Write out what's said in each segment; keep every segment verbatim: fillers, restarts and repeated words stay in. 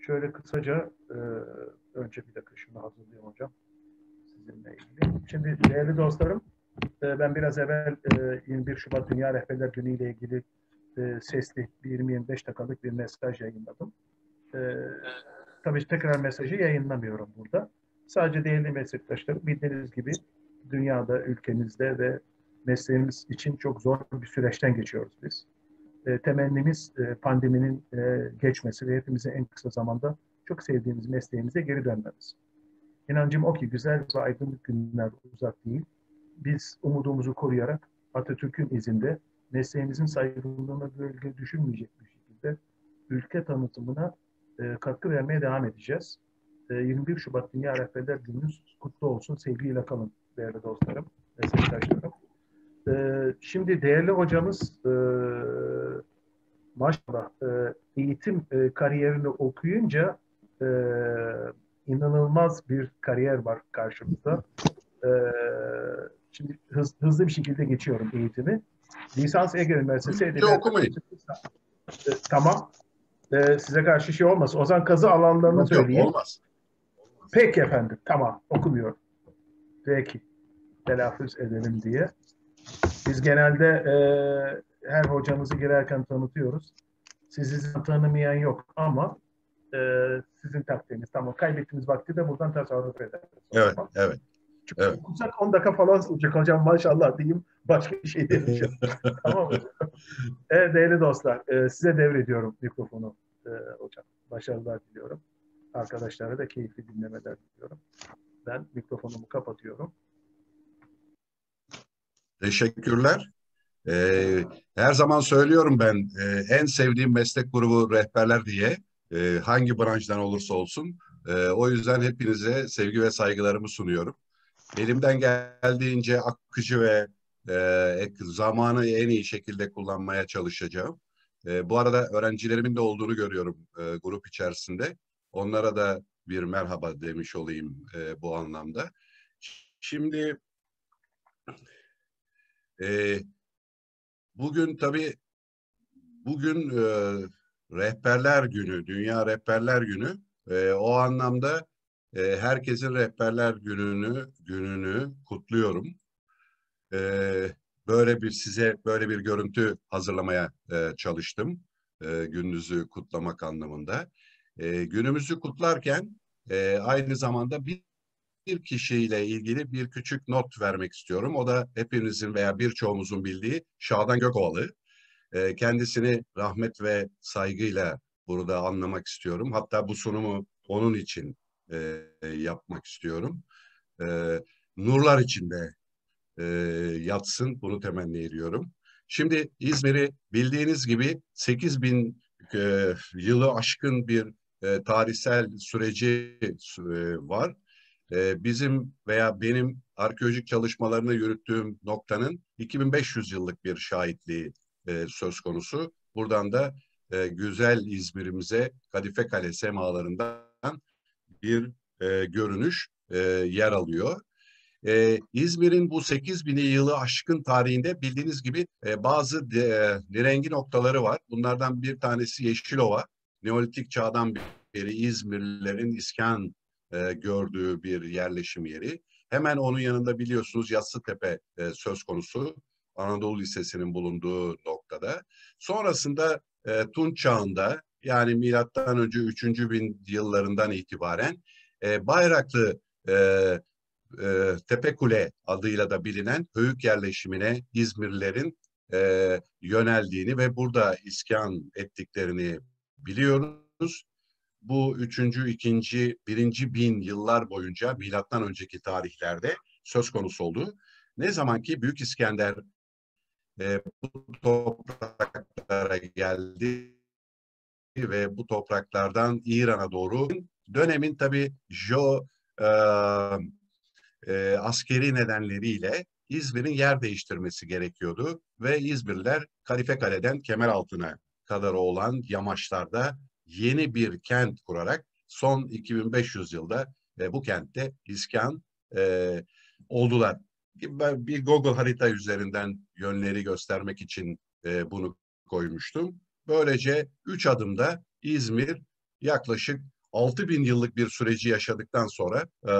şöyle kısaca e, önce bir dakika şunu hazırlayayım hocam sizinle ilgili. Şimdi değerli dostlarım, e, ben biraz evvel e, yirmi bir Şubat Dünya Rehberler Günü ile ilgili e, sesli bir yirmi yirmi beş dakikalık bir mesaj yayınladım. E, tabii tekrar mesajı yayınlamıyorum burada. Sadece değerli meslektaşlarım, bildiğiniz gibi dünyada, ülkemizde ve mesleğimiz için çok zor bir süreçten geçiyoruz biz. E, temennimiz e, pandeminin e, geçmesi ve hepimizin en kısa zamanda çok sevdiğimiz mesleğimize geri dönmemiz. İnancım o ki güzel ve aydınlık günler uzak değil. Biz umudumuzu koruyarak Atatürk'ün izinde mesleğimizin saygınlığına gölge düşürmeyecek bir şekilde ülke tanıtımına e, katkı vermeye devam edeceğiz. E, yirmi bir Şubat Dünya Rehberler Gününüz kutlu olsun. Sevgiyle kalın değerli dostlarım, meslektaşlarım. E, şimdi değerli hocamız e, maşallah e, eğitim e, kariyerini okuyunca e, inanılmaz bir kariyer var karşımızda. E, şimdi hız, hızlı bir şekilde geçiyorum eğitimi. Lisans Ege Üniversitesi Önce Edebiyat okumayın. e, tamam. E, size karşı şey olmasın. Ozan kazı alanlarını Yok, yok, söyleyeyim. olmaz. Peki efendim. Tamam. Okumuyorum. Peki. Telaffuz edelim diye. Biz genelde e, her hocamızı girerken tanıtıyoruz. Sizi tanımayan yok ama e, sizin takdiriniz. Tamam. Kaybettiğiniz vakti de buradan tasarruf ederiz. O Evet, zaman. evet, Çünkü evet. okursak on dakika falan olacak hocam maşallah diyeyim. Başka bir şey demeyeceğim. Tamam hocam. Evet değerli dostlar. E, size devrediyorum mikrofonu e, hocam. Başarılar diliyorum. Arkadaşlara da keyifli dinlemeler diliyorum. Ben mikrofonumu kapatıyorum. Teşekkürler. Ee, her zaman söylüyorum ben e, en sevdiğim meslek grubu rehberler diye e, hangi branştan olursa olsun. E, o yüzden hepinize sevgi ve saygılarımı sunuyorum. Elimden geldiğince akıcı ve e, zamanı en iyi şekilde kullanmaya çalışacağım. E, bu arada öğrencilerimin de olduğunu görüyorum e, grup içerisinde. Onlara da bir merhaba demiş olayım e, bu anlamda. Şimdi e, bugün tabii bugün e, Rehberler Günü, Dünya Rehberler Günü. E, o anlamda e, herkesin Rehberler Günü'nü gününü kutluyorum. E, böyle bir size böyle bir görüntü hazırlamaya e, çalıştım. E, gününüzü kutlamak anlamında. E, günümüzü kutlarken e, aynı zamanda bir bir kişiyle ilgili bir küçük not vermek istiyorum. O da hepinizin veya birçoğumuzun bildiği Şadan Gökovalı. E, kendisini rahmet ve saygıyla burada anlamak istiyorum. Hatta bu sunumu onun için e, yapmak istiyorum. E, nurlar içinde e, yatsın, bunu temenni ediyorum. Şimdi İzmir'i bildiğiniz gibi sekiz bin e, yılı aşkın bir e, tarihsel süreci e, var. E, bizim veya benim arkeolojik çalışmalarını yürüttüğüm noktanın iki bin beş yüz yıllık bir şahitliği e, söz konusu. Buradan da e, güzel İzmir'imize Kadife Kale semalarından bir e, görünüş e, yer alıyor. Ee, İzmir'in bu sekiz bin yılı aşkın tarihinde bildiğiniz gibi e, bazı de, e, direngi noktaları var. Bunlardan bir tanesi Yeşilova. Neolitik çağdan beri İzmirlilerin iskan e, gördüğü bir yerleşim yeri. Hemen onun yanında biliyorsunuz Yassıtepe e, söz konusu. Anadolu Lisesi'nin bulunduğu noktada. Sonrasında e, Tunç çağında yani milattan önce üçüncü bin yıllarından itibaren e, Bayraklı e, e, Tepekule adıyla da bilinen höyük yerleşimine İzmirlilerin e, yöneldiğini ve burada iskan ettiklerini biliyoruz. Bu üçüncü, ikinci, birinci bin yıllar boyunca milattan önceki tarihlerde söz konusu oldu. Ne zaman ki Büyük İskender e, bu topraklara geldi ve bu topraklardan İran'a doğru dönemin tabii jo e, e, askeri nedenleriyle İzmir'in yer değiştirmesi gerekiyordu ve İzmirliler Kadife Kale'den Kemeraltı'na kadar olan yamaçlarda yeni bir kent kurarak son iki bin beş yüz yılda e, bu kentte iskan e, oldular. Ben bir Google harita üzerinden yönleri göstermek için e, bunu koymuştum. Böylece üç adımda İzmir yaklaşık altı bin yıllık bir süreci yaşadıktan sonra e,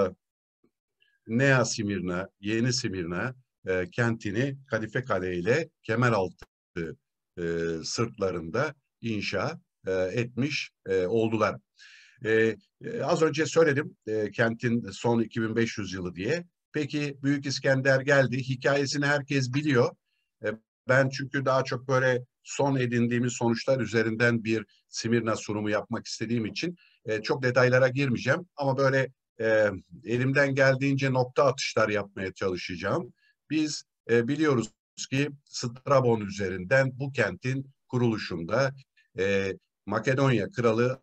Nea Simirna, Yeni Simirna e, kentini Kadife Kale ile Kemeraltı e, sırtlarında inşa e, etmiş e, oldular. E, e, az önce söyledim e, kentin son iki bin beş yüz yılı diye. Peki Büyük İskender geldi. Hikayesini herkes biliyor. E, ben çünkü daha çok böyle son edindiğimiz sonuçlar üzerinden bir Simirna sunumu yapmak istediğim için e, çok detaylara girmeyeceğim. Ama böyle e, elimden geldiğince nokta atışlar yapmaya çalışacağım. Biz e, biliyoruz ki Strabon üzerinden bu kentin kuruluşunda e, Makedonya kralı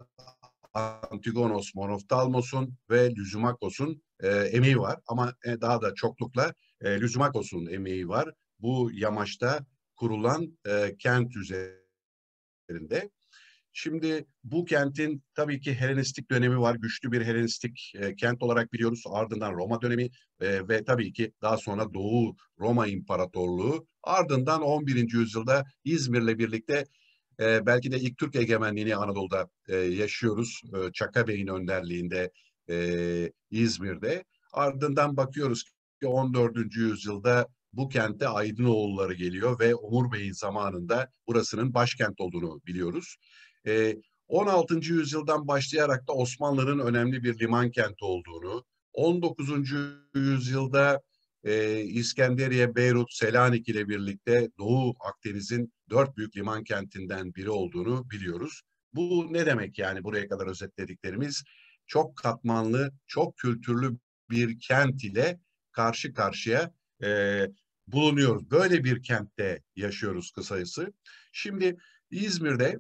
Antigonos Monoftalmos'un ve Lysimakos'un e, emeği var. Ama e, daha da çoklukla e, Lysimakos'un emeği var. Bu yamaçta kurulan e, kent üzerinde. Şimdi bu kentin tabii ki Helenistik dönemi var. Güçlü bir Helenistik e, kent olarak biliyoruz. Ardından Roma dönemi e, ve tabii ki daha sonra Doğu Roma İmparatorluğu. Ardından on birinci yüzyılda İzmir'le birlikte e, belki de ilk Türk egemenliğini Anadolu'da e, yaşıyoruz. E, Çaka Bey'in önderliğinde e, İzmir'de. Ardından bakıyoruz ki on dördüncü yüzyılda bu kente Aydınoğulları geliyor ve Umur Bey'in zamanında burasının başkent olduğunu biliyoruz. E, on altıncı yüzyıldan başlayarak da Osmanlı'nın önemli bir liman kenti olduğunu, on dokuzuncu yüzyılda e, İskenderiye, Beyrut, Selanik ile birlikte Doğu Akdeniz'in dört büyük liman kentinden biri olduğunu biliyoruz. Bu ne demek yani buraya kadar özetlediklerimiz? Çok katmanlı, çok kültürlü bir kent ile karşı karşıya e, bulunuyoruz. Böyle bir kentte yaşıyoruz kısacası. Şimdi İzmir'de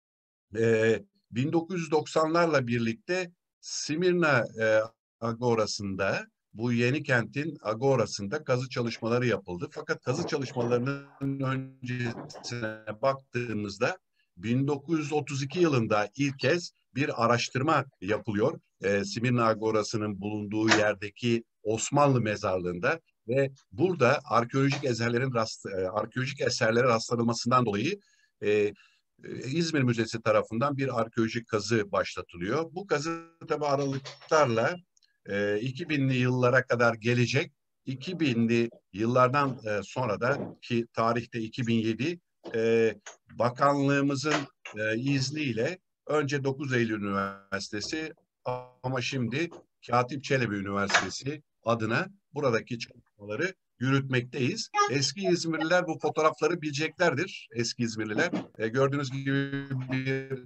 e, bin dokuz yüz doksanlarla birlikte Simirna e, Agorası'nda bu yeni kentin agorasında kazı çalışmaları yapıldı. Fakat kazı çalışmalarının öncesine baktığımızda bin dokuz yüz otuz iki yılında ilk kez bir araştırma yapılıyor. E, Simirna Agorası'nın bulunduğu yerdeki Osmanlı mezarlığında ve burada arkeolojik eserlerin rast, e, arkeolojik eserlere rastlanılmasından dolayı e, İzmir Müzesi tarafından bir arkeolojik kazı başlatılıyor. Bu kazı tabi aralıklarla e, iki binli yıllara kadar gelecek. iki binli yıllardan e, sonra da ki tarihte iki bin yedi e, bakanlığımızın e, izniyle önce dokuz Eylül Üniversitesi ama şimdi Katip Çelebi Üniversitesi adına buradaki çalışmaları yürütmekteyiz. Eski İzmirliler bu fotoğrafları bileceklerdir. Eski İzmirliler. E, gördüğünüz gibi bir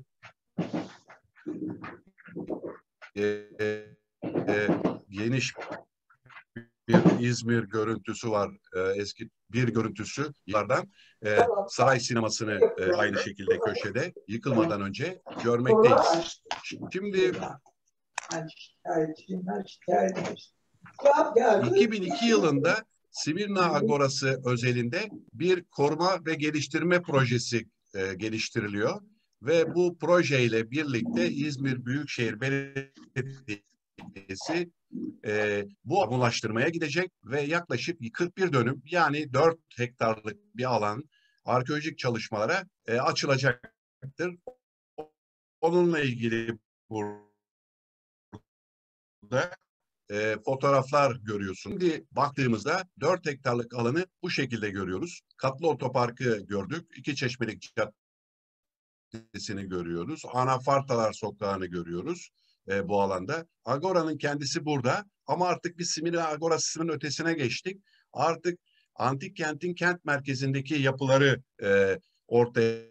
e, e, geniş bir İzmir görüntüsü var. E, eski bir görüntüsü yıllardan. E, saray sinemasını e, aynı şekilde köşede yıkılmadan önce görmekteyiz. Şimdi iki bin iki yılında Simirna Agorası özelinde bir koruma ve geliştirme projesi e, geliştiriliyor ve bu projeyle birlikte İzmir Büyükşehir Belediyesi e, bu amulaştırmaya gidecek ve yaklaşık kırk bir dönüm yani dört hektarlık bir alan arkeolojik çalışmalara e, açılacaktır. Onunla ilgili burada e, fotoğraflar görüyorsun. Şimdi baktığımızda dört hektarlık alanı bu şekilde görüyoruz. Katlı otoparkı gördük. İki Çeşmelik Caddesi'ni görüyoruz. Anafartalar Sokağı'nı görüyoruz e, bu alanda. Agora'nın kendisi burada ama artık biz Simirna Agorası'nın ötesine geçtik. Artık antik kentin kent merkezindeki yapıları e, ortaya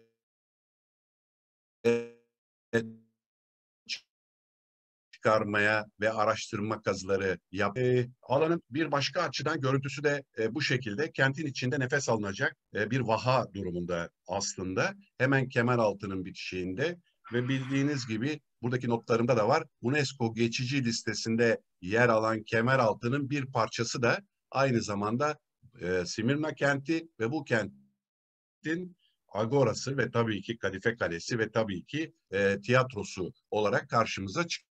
çıkarmaya ve araştırma kazıları yap. E, alanın bir başka açıdan görüntüsü de e, bu şekilde kentin içinde nefes alınacak e, bir vaha durumunda aslında. Hemen Kemeraltı'nın bitişiğinde ve bildiğiniz gibi buradaki notlarımda da var. UNESCO geçici listesinde yer alan Kemeraltı'nın bir parçası da aynı zamanda e, Simirna kenti ve bu kentin agorası ve tabii ki Kadife Kalesi ve tabii ki e, tiyatrosu olarak karşımıza çıkıyor.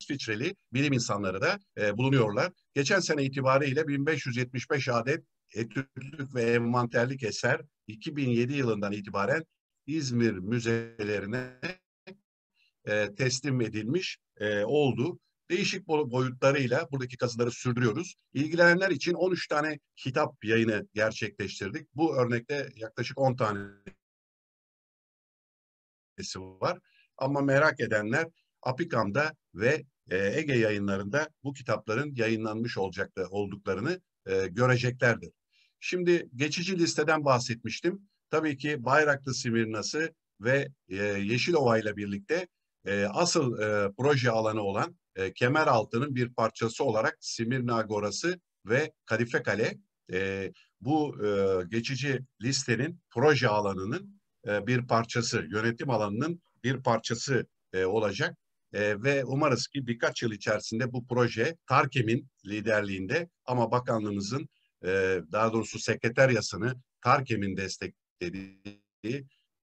İsviçreli bilim insanları da e, bulunuyorlar. Geçen sene itibariyle bin beş yüz yetmiş beş adet etütlük ve envanterlik eser iki bin yedi yılından itibaren İzmir müzelerine e, teslim edilmiş e, oldu. Değişik boyutlarıyla buradaki kazıları sürdürüyoruz. İlgilenenler için on üç tane kitap yayını gerçekleştirdik. Bu örnekte yaklaşık on tanesi var. Ama merak edenler Apikam'da ve e, Ege yayınlarında bu kitapların yayınlanmış olacakları, olduklarını e, göreceklerdir. Şimdi geçici listeden bahsetmiştim. Tabii ki Bayraklı Simirnası ve e, Yeşilova ile birlikte e, asıl e, proje alanı olan e, Kemeraltı'nın bir parçası olarak Simirna Agorası ve Kadife Kale e, bu e, geçici listenin proje alanının e, bir parçası, yönetim alanının bir parçası e, olacak. E, ve umarız ki birkaç yıl içerisinde bu proje TARKEM'in liderliğinde ama bakanlığımızın e, daha doğrusu sekreteryasını TARKEM'in desteklediği,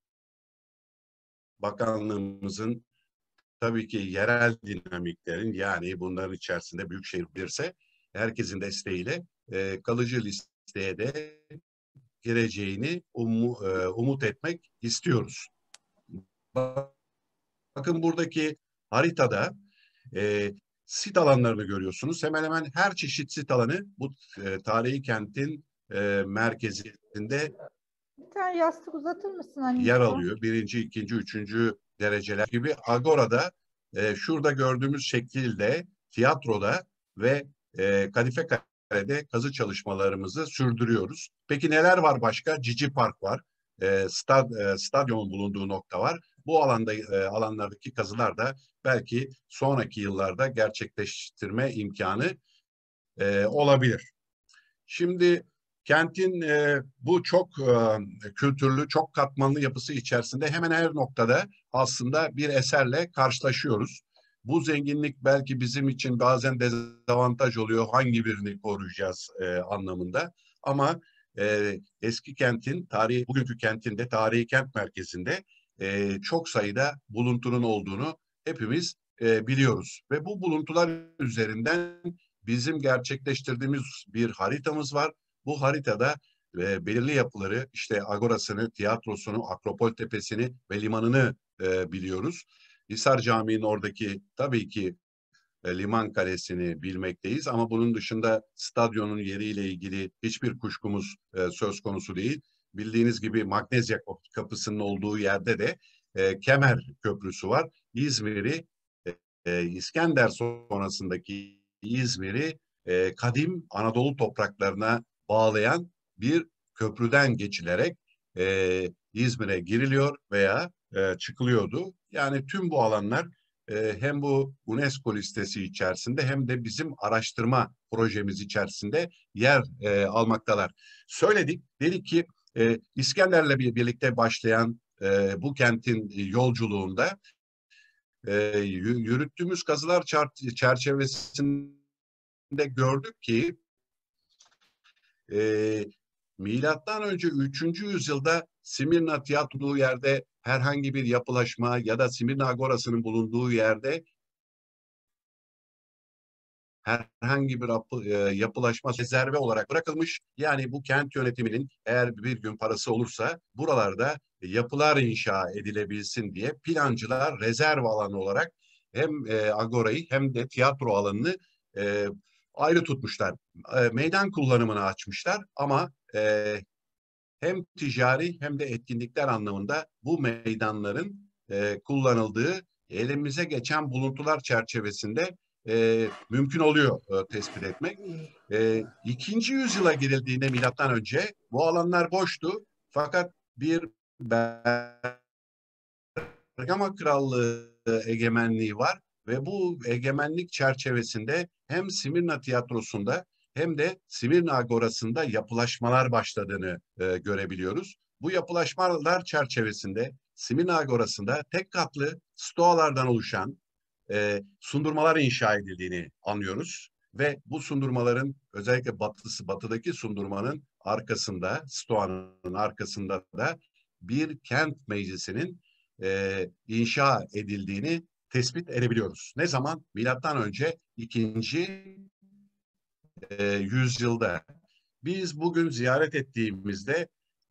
bakanlığımızın tabii ki yerel dinamiklerin, yani bunların içerisinde büyükşehir bilirse herkesin desteğiyle e, kalıcı listeye de gireceğini umu, e, umut etmek istiyoruz. Bakın buradaki haritada e, sit alanlarını görüyorsunuz. Hemen hemen her çeşit sit alanı bu e, tarihi kentin e, merkezinde Bir tane yastık uzatır mısın anneciğim? yer alıyor. Birinci, ikinci, üçüncü dereceler gibi. Agora'da e, şurada gördüğümüz şekilde tiyatroda ve e, Kadife Kale'de kazı çalışmalarımızı sürdürüyoruz. Peki neler var başka? Cici Park var. E, stad, e, stadyumun bulunduğu nokta var. Bu alanda e, alanlardaki kazılar da belki sonraki yıllarda gerçekleştirme imkanı e, olabilir. Şimdi kentin e, bu çok e, kültürlü, çok katmanlı yapısı içerisinde hemen her noktada aslında bir eserle karşılaşıyoruz. Bu zenginlik belki bizim için bazen dezavantaj oluyor. Hangi birini koruyacağız e, anlamında. Ama e, eski kentin, tarihi, bugünkü kentinde, tarihi kent merkezinde e, çok sayıda buluntunun olduğunu hepimiz e, biliyoruz. Ve bu buluntular üzerinden bizim gerçekleştirdiğimiz bir haritamız var. Bu haritada e, belirli yapıları, işte Agorası'nı, tiyatrosunu, Akropol Tepesi'ni ve limanını e, biliyoruz. Hisar Camii'nin oradaki tabii ki e, liman kalesini bilmekteyiz ama bunun dışında stadyonun yeriyle ilgili hiçbir kuşkumuz e, söz konusu değil. Bildiğiniz gibi Magnezya Kapısı'nın olduğu yerde de e, Kemer Köprüsü var. İzmir'i, e, İskender sonrasındaki İzmir'i e, kadim Anadolu topraklarına bağlayan bir köprüden geçilerek e, İzmir'e giriliyor veya e, çıkılıyordu. Yani tüm bu alanlar e, hem bu UNESCO listesi içerisinde hem de bizim araştırma projemiz içerisinde yer e, almaktalar. Söyledik, dedik ki e, İskender'le birlikte başlayan e, bu kentin yolculuğunda e, yürüttüğümüz kazılar çerçevesinde gördük ki e, milattan önce üçüncü yüzyılda Simirna tiyatroduğu yerde herhangi bir yapılaşma ya da Simirna Agorası'nın bulunduğu yerde herhangi bir yapı, e, yapılaşma rezerve olarak bırakılmış. Yani bu kent yönetiminin eğer bir gün parası olursa buralarda yapılar inşa edilebilsin diye plancılar rezerv alanı olarak hem e, agorayı hem de tiyatro alanını e, ayrı tutmuşlar. E, meydan kullanımını açmışlar ama e, hem ticari hem de etkinlikler anlamında bu meydanların e, kullanıldığı elimize geçen buluntular çerçevesinde e, mümkün oluyor e, tespit etmek. E, ikinci yüzyıla girildiğinde milattan önce bu alanlar boştu. Fakat bir Bergama Krallığı egemenliği var ve bu egemenlik çerçevesinde hem Simirna Tiyatrosu'nda hem de Simirna Agorası'nda yapılaşmalar başladığını e, görebiliyoruz. Bu yapılaşmalar çerçevesinde Simirna Agorası'nda tek katlı stoalardan oluşan e, sundurmalar inşa edildiğini anlıyoruz. Ve bu sundurmaların özellikle batısı, batıdaki sundurmanın arkasında, stoanın arkasında da bir kent meclisinin e, inşa edildiğini tespit edebiliyoruz. Ne zaman? Milattan önce ikinci e, yüzyılda. Biz bugün ziyaret ettiğimizde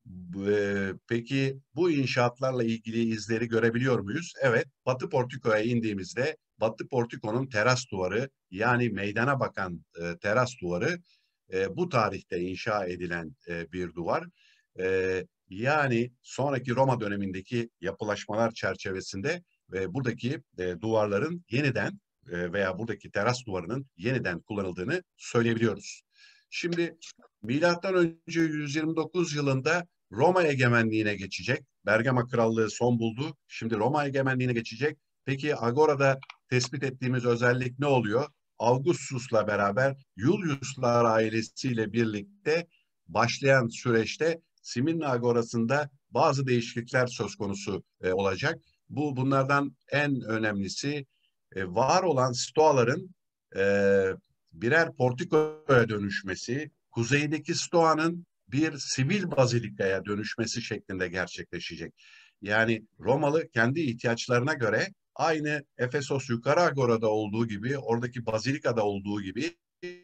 e, peki bu inşaatlarla ilgili izleri görebiliyor muyuz? Evet, Batı Portiko'ya indiğimizde Batı Portiko'nun teras duvarı, yani meydana bakan e, teras duvarı e, bu tarihte inşa edilen e, bir duvar. E, yani sonraki Roma dönemindeki yapılaşmalar çerçevesinde e, buradaki e, duvarların yeniden e, veya buradaki teras duvarının yeniden kullanıldığını söyleyebiliyoruz. Şimdi milattan önce yüz yirmi dokuz yılında Roma egemenliğine geçecek. Bergama Krallığı son buldu. Şimdi Roma egemenliğine geçecek. Peki Agora'da tespit ettiğimiz özellik ne oluyor? Augustus'la beraber Julius'lar ailesiyle birlikte başlayan süreçte Simirna Agorası'nda bazı değişiklikler söz konusu e, olacak. Bu bunlardan en önemlisi e, var olan stoaların e, birer portikoya dönüşmesi, kuzeydeki stoanın bir sivil bazilikaya dönüşmesi şeklinde gerçekleşecek. Yani Romalı kendi ihtiyaçlarına göre aynı Efesos Yukarı Agora'da olduğu gibi, oradaki bazilikada olduğu gibi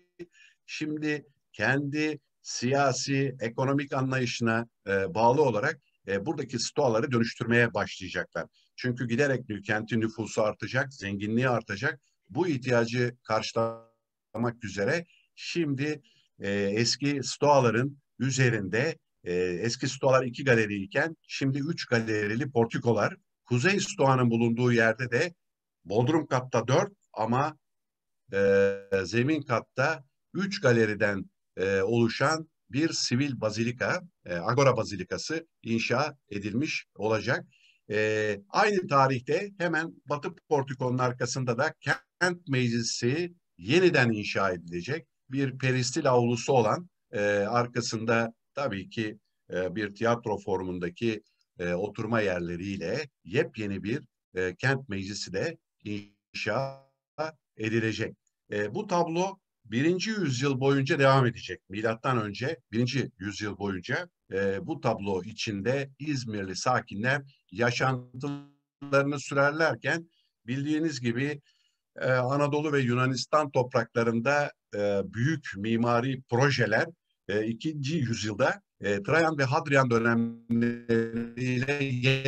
şimdi kendi siyasi, ekonomik anlayışına e, bağlı olarak e, buradaki stoaları dönüştürmeye başlayacaklar. Çünkü giderek kentin nüfusu artacak, zenginliği artacak. Bu ihtiyacı karşılamak üzere şimdi e, eski stoaların üzerinde e, eski stoalar iki galeriyken şimdi üç galerili portikolar. Kuzey stoanın bulunduğu yerde de bodrum katta dört ama e, zemin katta üç galeriden e, oluşan bir sivil bazilika, e, Agora Bazilikası inşa edilmiş olacak. E, aynı tarihte hemen Batı Portikonun arkasında da Kent Meclisi yeniden inşa edilecek. Bir peristil avlusu olan e, arkasında tabii ki e, bir tiyatro formundaki e, oturma yerleriyle yepyeni bir e, kent meclisi de inşa edilecek. E, bu tablo birinci yüzyıl boyunca devam edecek. Milattan önce birinci yüzyıl boyunca e, bu tablo içinde İzmirli sakinler yaşantılarını sürerlerken bildiğiniz gibi e, Anadolu ve Yunanistan topraklarında e, büyük mimari projeler e, ikinci yüzyılda e, Trajan ve Hadrian dönemleriyle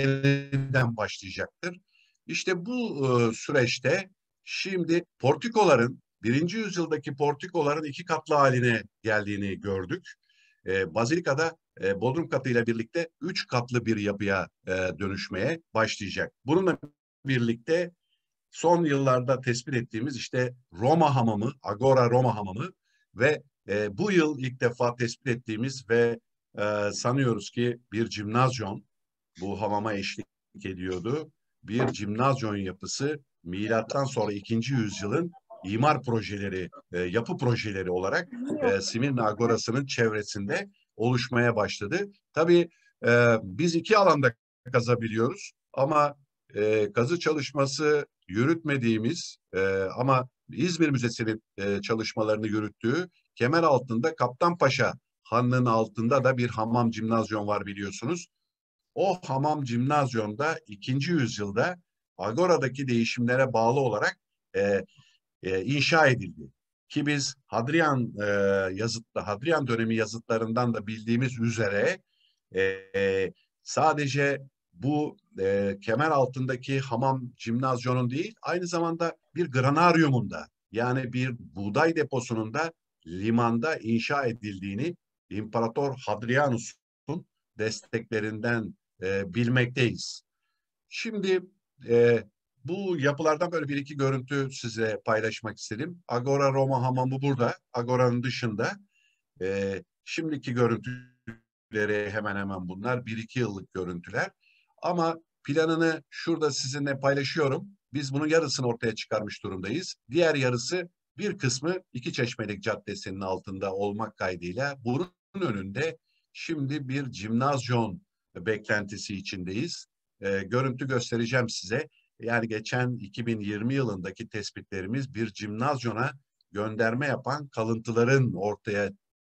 yeniden başlayacaktır. İşte bu e, süreçte şimdi portikoların birinci yüzyıldaki portikoların iki katlı haline geldiğini gördük. E, Bazilika'da e, bodrum katıyla birlikte üç katlı bir yapıya e, dönüşmeye başlayacak. Bununla birlikte son yıllarda tespit ettiğimiz işte Roma hamamı, Agora Roma hamamı ve e, bu yıl ilk defa tespit ettiğimiz ve e, sanıyoruz ki bir cimnazyon bu hamama eşlik ediyordu. Bir cimnazyon yapısı milattan sonra ikinci yüzyılın imar projeleri, e, yapı projeleri olarak e, Simirna Agorası'nın çevresinde oluşmaya başladı. Tabii e, biz iki alanda kazabiliyoruz ama e, kazı çalışması yürütmediğimiz e, ama İzmir Müzesi'nin e, çalışmalarını yürüttüğü Kemeraltı'nda Kaptanpaşa Hanı'nın altında da bir hamam cimnazyon var biliyorsunuz. O hamam cimnazyonda ikinci yüzyılda Agora'daki değişimlere bağlı olarak e, e, inşa edildi. Ki biz Hadrian e, yazıtlı, Hadrian dönemi yazıtlarından da bildiğimiz üzere e, e, sadece bu e, kemer altındaki hamam cimnazyonun değil, aynı zamanda bir granaryumun da yani bir buğday deposunun da limanda inşa edildiğini İmparator Hadrianus'un desteklerinden e, bilmekteyiz. Şimdi e, bu yapılardan böyle bir iki görüntü size paylaşmak istedim. Agora Roma hamamı burada. Agora'nın dışında. E, şimdiki görüntüleri hemen hemen bunlar. Bir iki yıllık görüntüler. Ama planını şurada sizinle paylaşıyorum. Biz bunun yarısını ortaya çıkarmış durumdayız. Diğer yarısı bir kısmı iki Çeşmelik Caddesi'nin altında olmak kaydıyla bunun önünde şimdi bir cimnazyon beklentisi içindeyiz. E, görüntü göstereceğim size. Yani geçen iki bin yirmi yılındaki tespitlerimiz bir cimnazyona gönderme yapan kalıntıların ortaya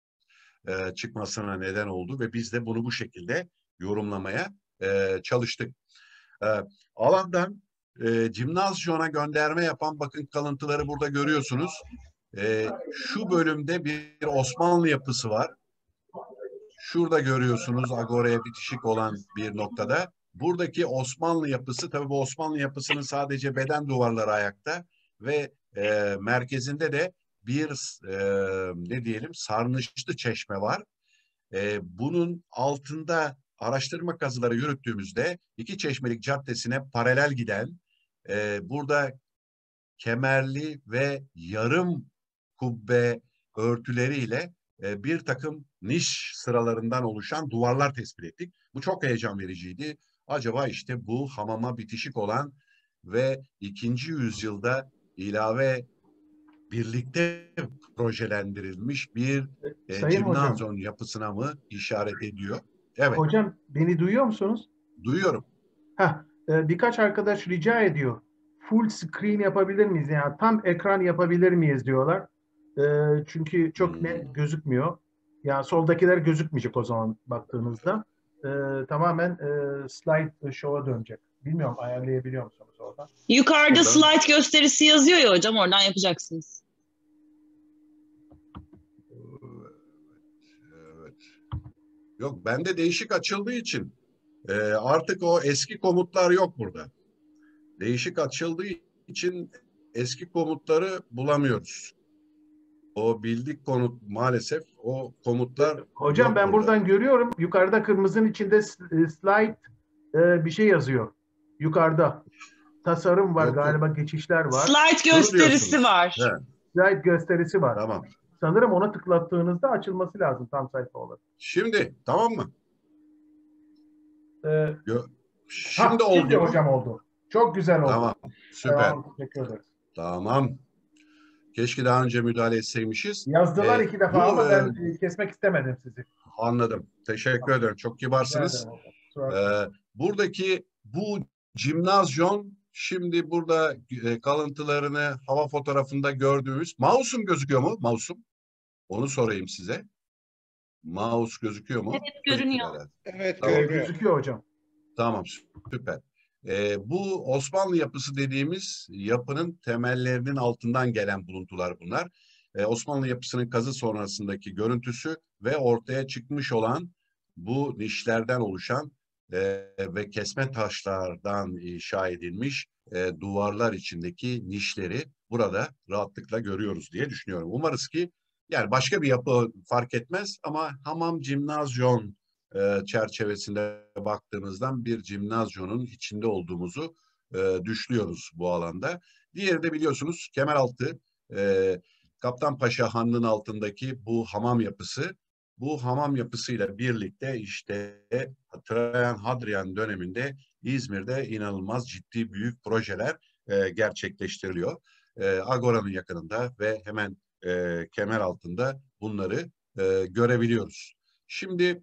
e, çıkmasına neden oldu ve biz de bunu bu şekilde yorumlamaya e, çalıştık. E, alandan e, Gymnasion'a gönderme yapan bakın kalıntıları burada görüyorsunuz. E, şu bölümde bir Osmanlı yapısı var. Şurada görüyorsunuz Agora'ya bitişik olan bir noktada. Buradaki Osmanlı yapısı, tabii bu Osmanlı yapısının sadece beden duvarları ayakta ve e, merkezinde de bir e, ne diyelim sarnıçlı çeşme var. E, bunun altında araştırma kazıları yürüttüğümüzde iki Çeşmelik Caddesi'ne paralel giden e, burada kemerli ve yarım kubbe örtüleriyle e, bir takım niş sıralarından oluşan duvarlar tespit ettik. Bu çok heyecan vericiydi. Acaba işte bu hamama bitişik olan ve ikinci yüzyılda ilave birlikte projelendirilmiş bir e, Sayın hocam, Gymnasion yapısına mı işaret ediyor? Evet, hocam beni duyuyor musunuz? duyuyorum. Heh, e, birkaç arkadaş rica ediyor. Full screen yapabilir miyiz? Yani tam ekran yapabilir miyiz diyorlar. E, çünkü çok Hmm. net gözükmüyor. Yani soldakiler gözükmeyecek o zaman baktığınızda. E, tamamen e, slide show'a dönecek. Bilmiyorum ayarlayabiliyor musunuz orada? Yukarıda Buradan. slide gösterisi yazıyor ya hocam, oradan yapacaksınız. Evet. Yok, bende değişik açıldığı için e, artık o eski komutlar yok burada. Değişik açıldığı için eski komutları bulamıyoruz. O bildik komut maalesef o komutlar Hocam yok ben burada. buradan görüyorum. Yukarıda kırmızının içinde s- e, slide e, bir şey yazıyor. Yukarıda. Tasarım var Yok, yok. galiba, geçişler var. Slide Şunu gösterisi diyorsunuz. var. He, Slide gösterisi var. tamam. Sanırım ona tıklattığınızda açılması lazım tam sayfa olarak. Şimdi tamam mı? Ee, Gö- ha, Şimdi oldu şimdi mu? hocam oldu. Çok güzel oldu. Tamam. Süper. Tamam, teşekkür ederiz. Tamam. Keşke daha önce müdahale etseymişiz. Yazdılar Ee, iki defa bu ama e, ben e, kesmek istemedim sizi. anladım. Teşekkür Tamam. ederim. Çok Rica kibarsınız. ederim hocam. Kusura bakmayın. Ee, buradaki bu Gymnasion şimdi burada e, kalıntılarını hava fotoğrafında gördüğümüz mouse'um gözüküyor mu? Mouse'um. Onu sorayım size. Mouse gözüküyor mu? Evet, görünüyor. Herhalde. Evet, Tamam. Ee, görünüyor. gözüküyor hocam. Tamam, süper. Ee, bu Osmanlı yapısı dediğimiz yapının temellerinin altından gelen buluntular bunlar. Ee, Osmanlı yapısının kazı sonrasındaki görüntüsü ve ortaya çıkmış olan bu nişlerden oluşan e, ve kesme taşlardan inşa edilmiş e, duvarlar içindeki nişleri burada rahatlıkla görüyoruz diye düşünüyorum. Umarız ki yani başka bir yapı fark etmez ama hamam Gymnasion e, çerçevesinde baktığımızdan bir Gymnasion'un içinde olduğumuzu e, düşlüyoruz bu alanda. Diğeri de biliyorsunuz Kemeraltı, e, Kaptanpaşa Hanı'nın altındaki bu hamam yapısı. Bu hamam yapısıyla birlikte işte Trajan Hadrian döneminde İzmir'de inanılmaz ciddi büyük projeler e, gerçekleştiriliyor. E, Agora'nın yakınında ve hemen e, Kemeraltı'nda bunları e, görebiliyoruz. Şimdi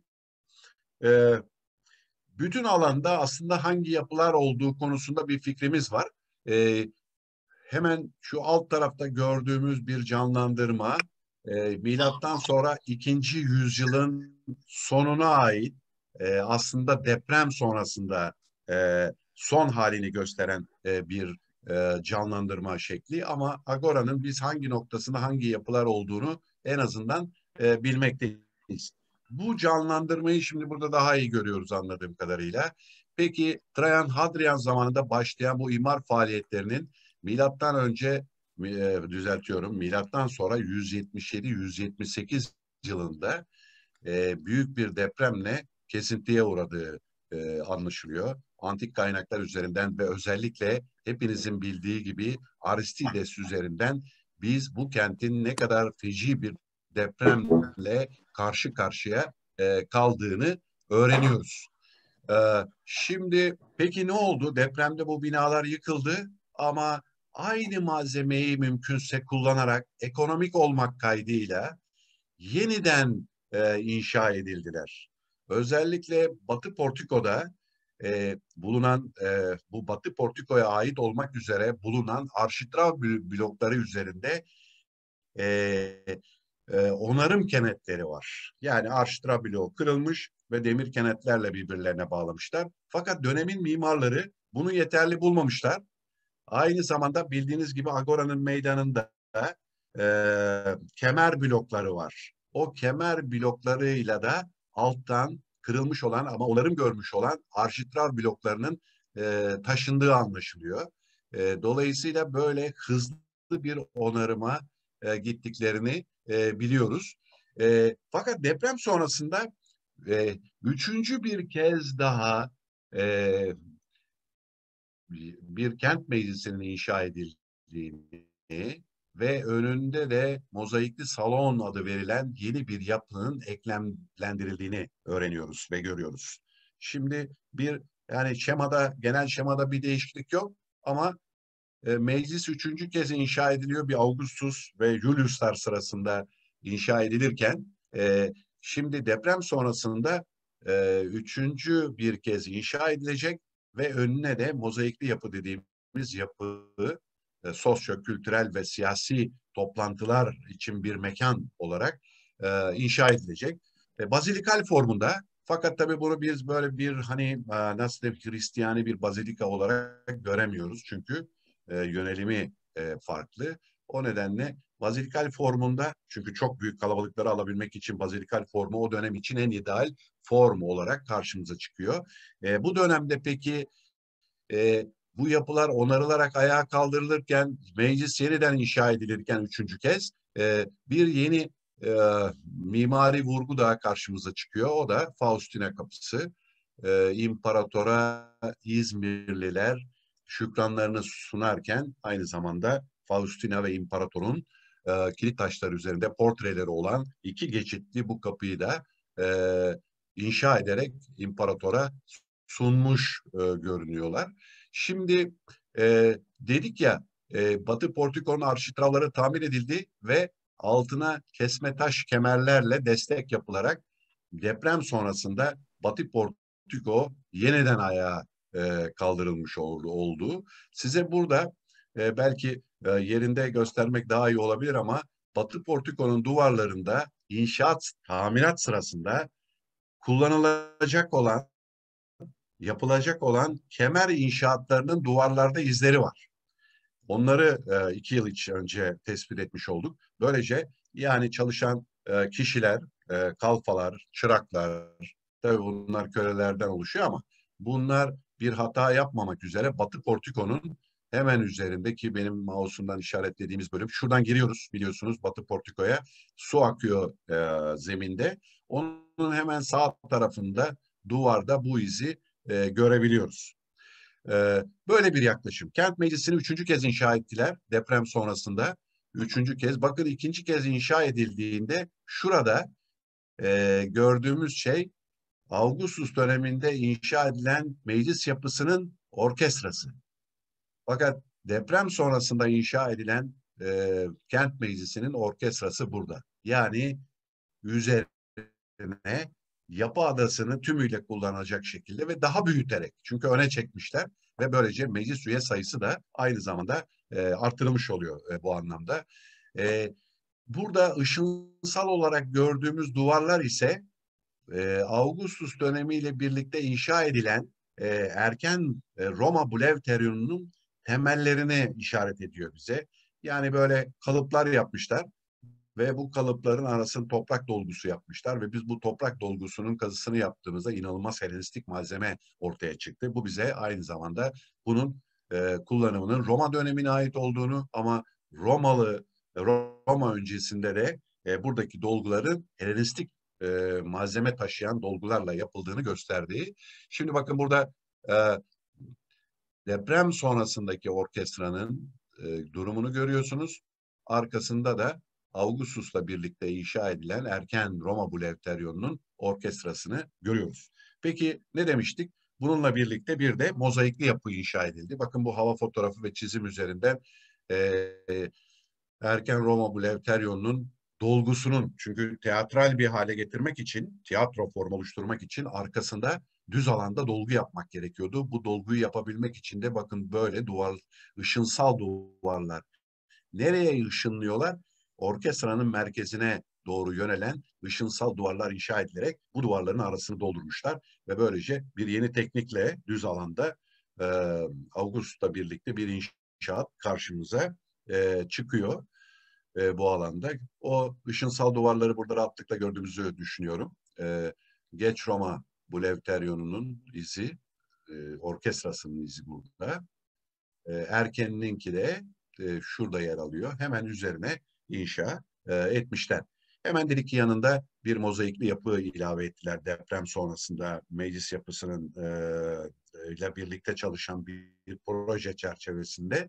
e, bütün alanda aslında hangi yapılar olduğu konusunda bir fikrimiz var. E, hemen şu alt tarafta gördüğümüz bir canlandırma e, milattan sonra ikinci yüzyılın sonuna ait e, aslında deprem sonrasında e, son halini gösteren e, bir e, canlandırma şekli ama Agora'nın biz hangi noktasında hangi yapılar olduğunu en azından e, bilmekteyiz. Bu canlandırmayı şimdi burada daha iyi görüyoruz anladığım kadarıyla. Peki Trajan Hadrian zamanında başlayan bu imar faaliyetlerinin milattan önce e, düzeltiyorum milattan sonra yüz yetmiş yedi yüz yetmiş sekiz yılında e, büyük bir depremle kesintiye uğradığı e, anlaşılıyor. Antik kaynaklar üzerinden ve özellikle hepinizin bildiği gibi Aristides üzerinden biz bu kentin ne kadar feci bir depremle karşı karşıya e, kaldığını öğreniyoruz. E, şimdi peki ne oldu? Depremde bu binalar yıkıldı ama aynı malzemeyi mümkünse kullanarak ekonomik olmak kaydıyla yeniden e, inşa edildiler. Özellikle Batı Portiko'da e, bulunan e, bu Batı Portiko'ya ait olmak üzere bulunan arşitrav blokları üzerinde e, e, onarım kenetleri var. Yani arşitrav bloğu kırılmış ve demir kenetlerle birbirlerine bağlamışlar. Fakat dönemin mimarları bunu yeterli bulmamışlar Aynı zamanda bildiğiniz gibi Agora'nın meydanında e, kemer blokları var. O kemer bloklarıyla da alttan kırılmış olan ama onarım görmüş olan arşitrar bloklarının e, taşındığı anlaşılıyor. E, dolayısıyla böyle hızlı bir onarıma e, gittiklerini e, biliyoruz. E, fakat deprem sonrasında e, üçüncü bir kez daha e, bir kent meclisinin inşa edildiğini ve önünde de mozaikli salon adı verilen yeni bir yapının eklemlendirildiğini öğreniyoruz ve görüyoruz. Şimdi bir yani şemada, genel şemada bir değişiklik yok ama e, meclis üçüncü kez inşa ediliyor. Bir Augustus ve Juliuslar sırasında inşa edilirken e, şimdi deprem sonrasında e, üçüncü bir kez inşa edilecek ve önüne de mozaikli yapı dediğimiz yapı e, sosyo-kültürel ve siyasi toplantılar için bir mekan olarak e, inşa edilecek. E, bazilikal formunda, fakat tabii bunu biz böyle bir hani e, nasıl diyeyim Hristiyani bir bazilika olarak göremiyoruz. Çünkü e, yönelimi e, farklı. O nedenle bazilikal formunda, çünkü çok büyük kalabalıkları alabilmek için bazilikal formu o dönem için en ideal form olarak karşımıza çıkıyor. E, bu dönemde peki e, bu yapılar onarılarak ayağa kaldırılırken, meclis yeniden inşa edilirken üçüncü kez e, bir yeni e, mimari vurgu daha karşımıza çıkıyor. O da Faustina Kapısı. E, İmparatora İzmirliler şükranlarını sunarken aynı zamanda Faustina ve İmparator'un e, kilit taşları üzerinde portreleri olan iki geçitli bu kapıyı da e, inşa ederek İmparator'a sunmuş e, görünüyorlar. Şimdi e, dedik ya e, Batı Portiko'nun arşitravları tamir edildi ve altına kesme taş kemerlerle destek yapılarak deprem sonrasında Batı Portiko yeniden ayağa e, kaldırılmış oldu, oldu. Size burada e, belki e, yerinde göstermek daha iyi olabilir ama Batı Portiko'nun duvarlarında inşaat, tamirat sırasında kullanılacak olan, yapılacak olan kemer inşaatlarının duvarlarda izleri var. Onları e, iki yıl önce tespit etmiş olduk. Böylece yani çalışan e, kişiler, e, kalfalar, çıraklar, tabii bunlar kölelerden oluşuyor ama bunlar bir hata yapmamak üzere Batı Portiko'nun hemen üzerindeki benim mouse'umdan işaretlediğimiz bölüm. Şuradan giriyoruz biliyorsunuz Batı Portiko'ya. Su akıyor e, zeminde. Onun hemen sağ tarafında duvarda bu izi e, görebiliyoruz. Ee, böyle bir yaklaşım. Kent Meclisi'ni üçüncü kez inşa ettiler deprem sonrasında. Üçüncü kez. Bakın ikinci kez inşa edildiğinde şurada e, gördüğümüz şey Augustus döneminde inşa edilen meclis yapısının orkestrası. Fakat deprem sonrasında inşa edilen e, Kent Meclisi'nin orkestrası burada. Yani üzerine yapı adasını tümüyle kullanacak şekilde ve daha büyüterek, çünkü öne çekmişler ve böylece meclis üye sayısı da aynı zamanda e, artırılmış oluyor e, bu anlamda. E, burada ışınsal olarak gördüğümüz duvarlar ise e, Augustus dönemiyle birlikte inşa edilen e, erken e, Roma Blevterium'un temellerini işaret ediyor bize. Yani böyle kalıplar yapmışlar ve bu kalıpların arasını toprak dolgusu yapmışlar ve biz bu toprak dolgusunun kazısını yaptığımızda inanılmaz Helenistik malzeme ortaya çıktı. Bu bize aynı zamanda bunun e, kullanımının Roma dönemine ait olduğunu ama Romalı Roma öncesinde de e, buradaki dolguların Helenistik e, malzeme taşıyan dolgularla yapıldığını gösterdiği. Şimdi bakın burada e, deprem sonrasındaki orkestranın e, durumunu görüyorsunuz. Arkasında da Augustus'la birlikte inşa edilen erken Roma Blevterion'un orkestrasını görüyoruz. Peki ne demiştik? Bununla birlikte bir de mozaikli yapı inşa edildi. Bakın bu hava fotoğrafı ve çizim üzerinden e, erken Roma Blevterion'un dolgusunun, çünkü teatral bir hale getirmek için, tiyatro formu oluşturmak için arkasında düz alanda dolgu yapmak gerekiyordu. Bu dolguyu yapabilmek için de bakın böyle duvar, ışınsal duvarlar. Nereye ışınlıyorlar? Orkestranın merkezine doğru yönelen ışınsal duvarlar inşa edilerek bu duvarların arasını doldurmuşlar ve böylece bir yeni teknikle düz alanda e, Augustus'la birlikte bir inşaat karşımıza e, çıkıyor e, bu alanda. O ışınsal duvarları burada rahatlıkla gördüğümüzü düşünüyorum. E, Geç Roma Bulevterion'un izi, e, orkestrasının izi burada. E, Erken'inki de e, şurada yer alıyor. Hemen üzerine inşa e, etmişler. Hemen dedik ki yanında bir mozaikli yapı ilave ettiler. Deprem sonrasında meclis yapısının e, ile birlikte çalışan bir, bir proje çerçevesinde.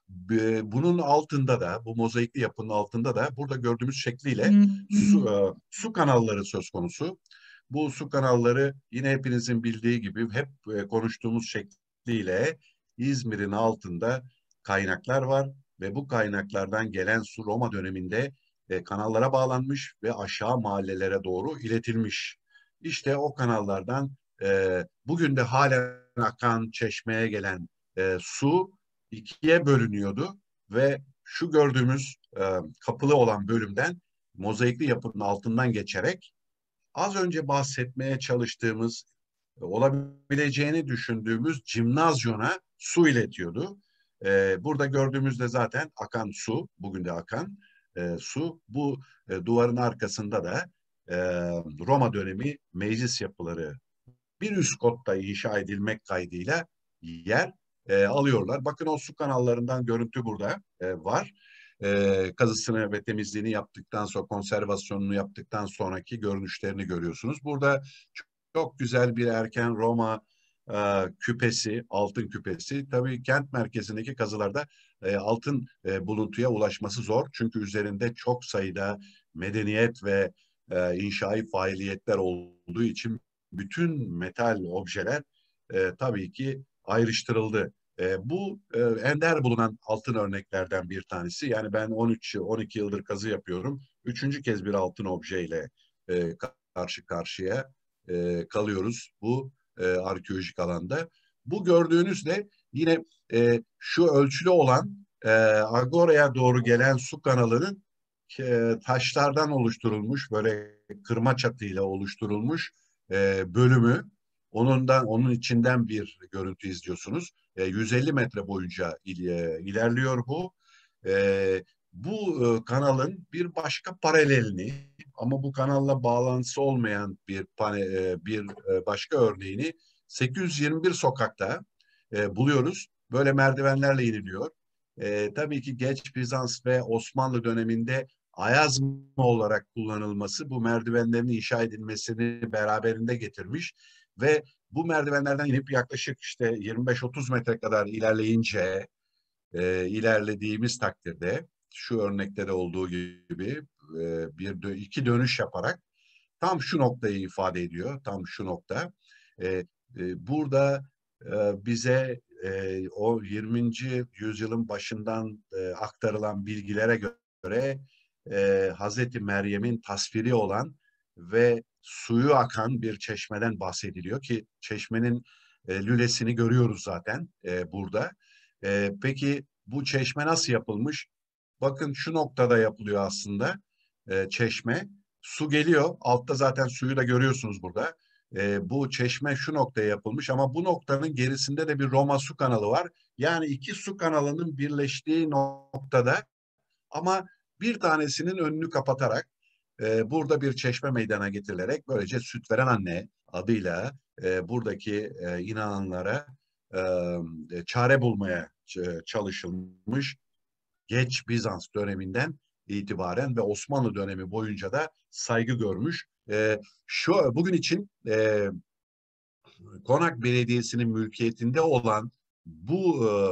E, bunun altında da, bu mozaikli yapının altında da burada gördüğümüz şekliyle su, e, su kanalları söz konusu. Bu su kanalları yine hepinizin bildiği gibi hep e, konuştuğumuz şekliyle İzmir'in altında kaynaklar var ve bu kaynaklardan gelen su Roma döneminde e, kanallara bağlanmış ve aşağı mahallelere doğru iletilmiş. İşte o kanallardan e, bugün de halen akan çeşmeye gelen e, su ikiye bölünüyordu ve şu gördüğümüz e, kapılı olan bölümden mozaikli yapının altından geçerek az önce bahsetmeye çalıştığımız olabileceğini düşündüğümüz Cimnazyon'a su iletiyordu. Ee, burada gördüğümüzde zaten akan su, bugün de akan e, su. Bu e, duvarın arkasında da e, Roma dönemi meclis yapıları bir üst kotta inşa edilmek kaydıyla yer e, alıyorlar. Bakın o su kanallarından görüntü burada e, var. E, kazısını ve temizliğini yaptıktan sonra, konservasyonunu yaptıktan sonraki görünüşlerini görüyorsunuz. Burada çok, çok güzel bir erken Roma e, küpesi, altın küpesi. Tabii kent merkezindeki kazılarda e, altın e, buluntuya ulaşması zor. Çünkü üzerinde çok sayıda medeniyet ve e, inşai faaliyetler olduğu için bütün metal objeler e, tabii ki ayrıştırıldı. E, bu e, ender bulunan altın örneklerden bir tanesi. Yani ben on üç on iki yıldır kazı yapıyorum. Üçüncü kez bir altın objeyle e, karşı karşıya e, kalıyoruz bu e, arkeolojik alanda. Bu gördüğünüz de yine e, şu ölçülü olan e, Agora'ya doğru gelen su kanalının e, taşlardan oluşturulmuş, böyle kırma çatıyla oluşturulmuş e, bölümü. Onundan, onun içinden bir görüntü izliyorsunuz. E, yüz elli metre boyunca il, e, ilerliyor bu. E, bu e, kanalın bir başka paralelini ama bu kanalla bağlantısı olmayan bir pane, e, bir e, başka örneğini sekiz yüz yirmi bir sokakta e, buluyoruz. Böyle merdivenlerle iniliyor. E, tabii ki geç Bizans ve Osmanlı döneminde ayazma olarak kullanılması bu merdivenlerin inşa edilmesini beraberinde getirmiş ve bu merdivenlerden inip yaklaşık işte yirmi beş otuz metre kadar ilerleyince e, ilerlediğimiz takdirde şu örnekte de olduğu gibi e, bir iki dönüş yaparak tam şu noktayı ifade ediyor. Tam şu nokta. E, e, burada e, bize e, o yirminci yüzyılın başından e, aktarılan bilgilere göre e, Hazreti Meryem'in tasviri olan ve suyu akan bir çeşmeden bahsediliyor ki çeşmenin e, lülesini görüyoruz zaten e, burada. E, peki bu çeşme nasıl yapılmış? Bakın şu noktada yapılıyor aslında e, çeşme. Su geliyor. Altta zaten suyu da görüyorsunuz burada. E, bu çeşme şu noktaya yapılmış ama bu noktanın gerisinde de bir Roma su kanalı var. Yani iki su kanalının birleştiği noktada ama bir tanesinin önünü kapatarak e, burada bir çeşme meydana getirilerek böylece süt veren anne adıyla e, buradaki e, inananlara e, çare bulmaya çalışılmış. Geç Bizans döneminden itibaren ve Osmanlı dönemi boyunca da saygı görmüş. E, şu bugün için e, Konak Belediyesi'nin mülkiyetinde olan bu e,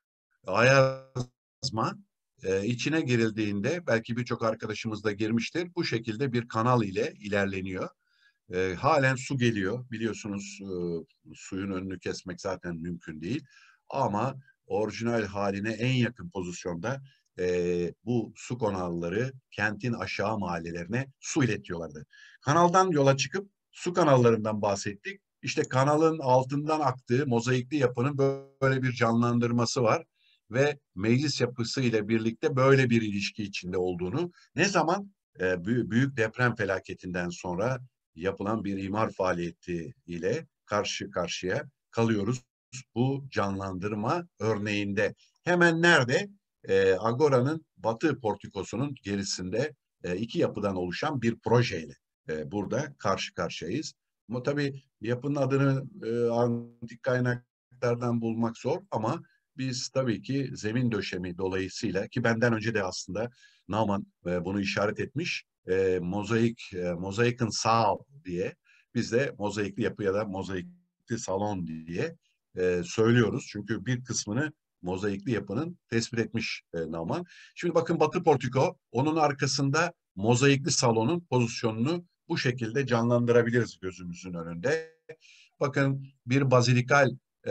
ayazma e, içine girildiğinde belki birçok arkadaşımız da girmiştir. Bu şekilde bir kanal ile ilerleniyor. E, halen su geliyor. Biliyorsunuz e, suyun önünü kesmek zaten mümkün değil. Ama orijinal haline en yakın pozisyonda e, bu su kanalları kentin aşağı mahallelerine su iletiyorlardı. Kanaldan yola çıkıp su kanallarından bahsettik. İşte kanalın altından aktığı mozaikli yapının böyle bir canlandırması var ve meclis yapısı ile birlikte böyle bir ilişki içinde olduğunu ne zaman e, büyük deprem felaketinden sonra yapılan bir imar faaliyeti ile karşı karşıya kalıyoruz bu canlandırma örneğinde. Hemen nerede? E, Agora'nın batı portikosunun gerisinde e, iki yapıdan oluşan bir projeyle e, burada karşı karşıyayız. Ama tabii yapının adını e, antik kaynaklardan bulmak zor ama biz tabii ki zemin döşemi dolayısıyla, ki benden önce de aslında Naumann e, bunu işaret etmiş, e, mozaik, e, mozaikın sağ diye, biz de mozaikli yapı ya da mozaikli salon diye e, söylüyoruz. Çünkü bir kısmını mozaikli yapının tespit etmiş e, Naumann. Şimdi bakın Batı Portiko, onun arkasında mozaikli salonun pozisyonunu bu şekilde canlandırabiliriz gözümüzün önünde. Bakın bir bazilikal e,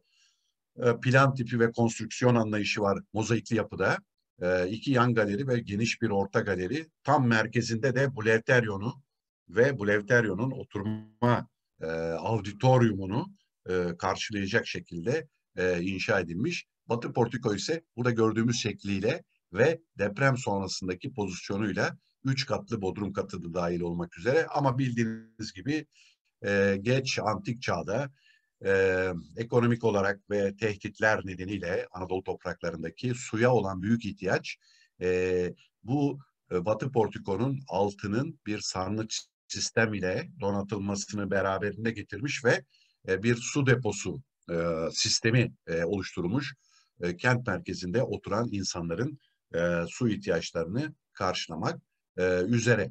e, plan tipi ve konstrüksiyon anlayışı var mozaikli yapıda. E, iki yan galeri ve geniş bir orta galeri. Tam merkezinde de Bulevteryon'u ve Bulevteryon'un oturma e, auditoriumunu e, karşılayacak şekilde e, inşa edilmiş. Batı Portiko ise burada gördüğümüz şekliyle ve deprem sonrasındaki pozisyonuyla üç katlı bodrum katı da dahil olmak üzere, ama bildiğiniz gibi e, geç antik çağda e, ekonomik olarak ve tehditler nedeniyle Anadolu topraklarındaki suya olan büyük ihtiyaç e, bu e, Batı Portiko'nun altının bir sarnıç sistem ile donatılmasını beraberinde getirmiş ve e, bir su deposu e, sistemi e, oluşturmuş. E, kent merkezinde oturan insanların e, su ihtiyaçlarını karşılamak e, üzere.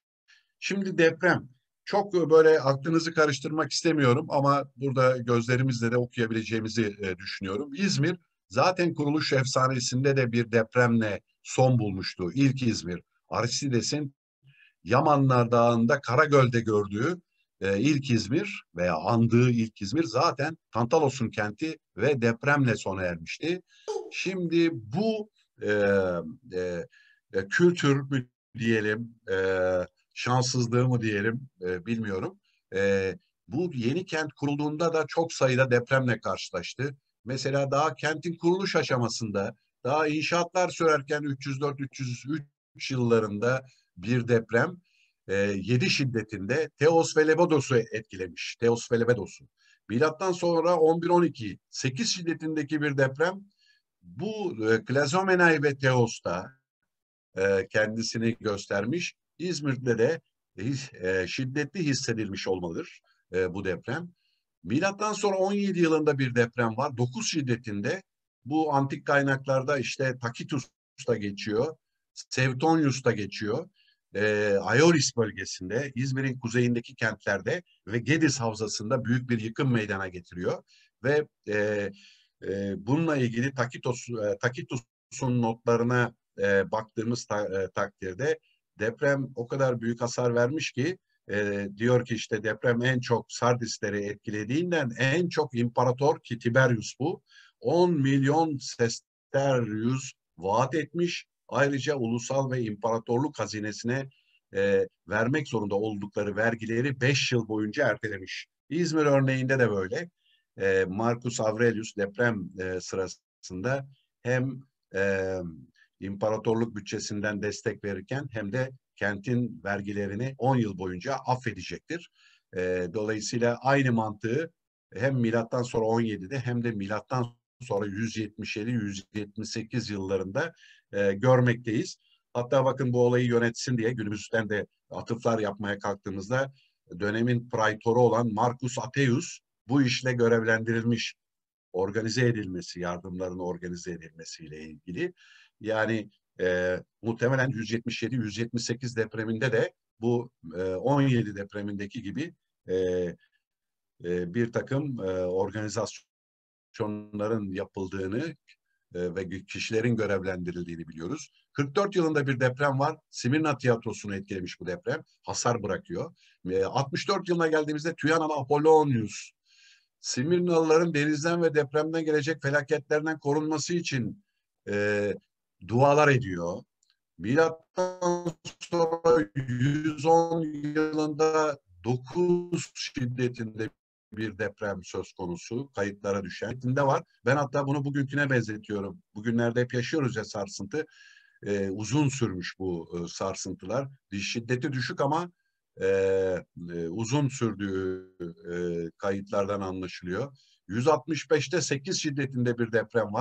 Şimdi deprem. Çok böyle aklınızı karıştırmak istemiyorum ama burada gözlerimizle de okuyabileceğimizi e, düşünüyorum. İzmir zaten kuruluş efsanesinde de bir depremle son bulmuştu. İlk İzmir, Aristidesin Yamanlar Dağı'nda Karagöl'de gördüğü e, ilk İzmir veya andığı ilk İzmir zaten Tantalos'un kenti ve depremle sona ermişti. Şimdi bu e, e, e, kültür mü diyelim, e, şanssızlığı mı diyelim, e, bilmiyorum. E, bu yeni kent kurulduğunda da çok sayıda depremle karşılaştı. Mesela daha kentin kuruluş aşamasında, daha inşaatlar sürerken üç yüz dört üç yüz üç yıllarında bir deprem e, yedi şiddetinde Teos ve Lebedos'u etkilemiş. Teos ve Lebedos'u. Milattan sonra on bir on iki sekiz şiddetindeki bir deprem bu e, Klazomenai ve Teos'ta e, kendisini göstermiş. İzmir'de de e, şiddetli hissedilmiş olmalıdır e, bu deprem. Milattan sonra on yedi yılında bir deprem var. dokuz şiddetinde. Bu antik kaynaklarda işte Tacitus'ta geçiyor. Sevtonius'ta geçiyor. E, Aioris bölgesinde, İzmir'in kuzeyindeki kentlerde ve Gediz Havzası'nda büyük bir yıkım meydana getiriyor. Ve e, e, bununla ilgili Tacitus, e, Tacitus'un notlarına e, baktığımız ta, e, takdirde deprem o kadar büyük hasar vermiş ki e, diyor ki işte deprem en çok Sardisleri etkilediğinden en çok İmparator ki Tiberius bu on milyon sestercius vaat etmiş. Ayrıca ulusal ve imparatorluk hazinesine e, vermek zorunda oldukları vergileri beş yıl boyunca ertelemiş. İzmir örneğinde de böyle. E, Marcus Aurelius deprem e, sırasında hem e, imparatorluk bütçesinden destek verirken hem de kentin vergilerini on yıl boyunca affedecektir. E, dolayısıyla aynı mantığı hem milattan sonra on yedide hem de milattan sonra yüz yetmiş yedi yüz yetmiş sekiz yıllarında e, görmekteyiz. Hatta bakın bu olayı yönetsin diye günümüzden de atıflar yapmaya kalktığımızda dönemin praetoru olan Marcus Ateius bu işle görevlendirilmiş, organize edilmesi, yardımların organize edilmesiyle ilgili. Yani e, muhtemelen yüz yetmiş yedi yüz yetmiş sekiz depreminde de bu e, on yedi depremindeki gibi e, e, bir takım e, organizasyonların yapıldığını e, ve kişilerin görevlendirildiğini biliyoruz. kırk dört yılında bir deprem var. Simirna tiyatrosunu etkilemiş bu deprem. Hasar bırakıyor. E, altmış dört yılına geldiğimizde Tyanan Apollonius, Simirnalıların denizden ve depremden gelecek felaketlerden korunması için e, dualar ediyor. Milattan sonra yüz on yılında dokuz şiddetinde bir deprem söz konusu, kayıtlara düşen de var. Ben hatta bunu bugünküne benzetiyorum. Bugünlerde hep yaşıyoruz ya sarsıntı. Ee, uzun sürmüş bu e, sarsıntılar. Şiddeti düşük ama e, e, uzun sürdüğü e, kayıtlardan anlaşılıyor. yüz altmış beşte sekiz şiddetinde bir deprem var.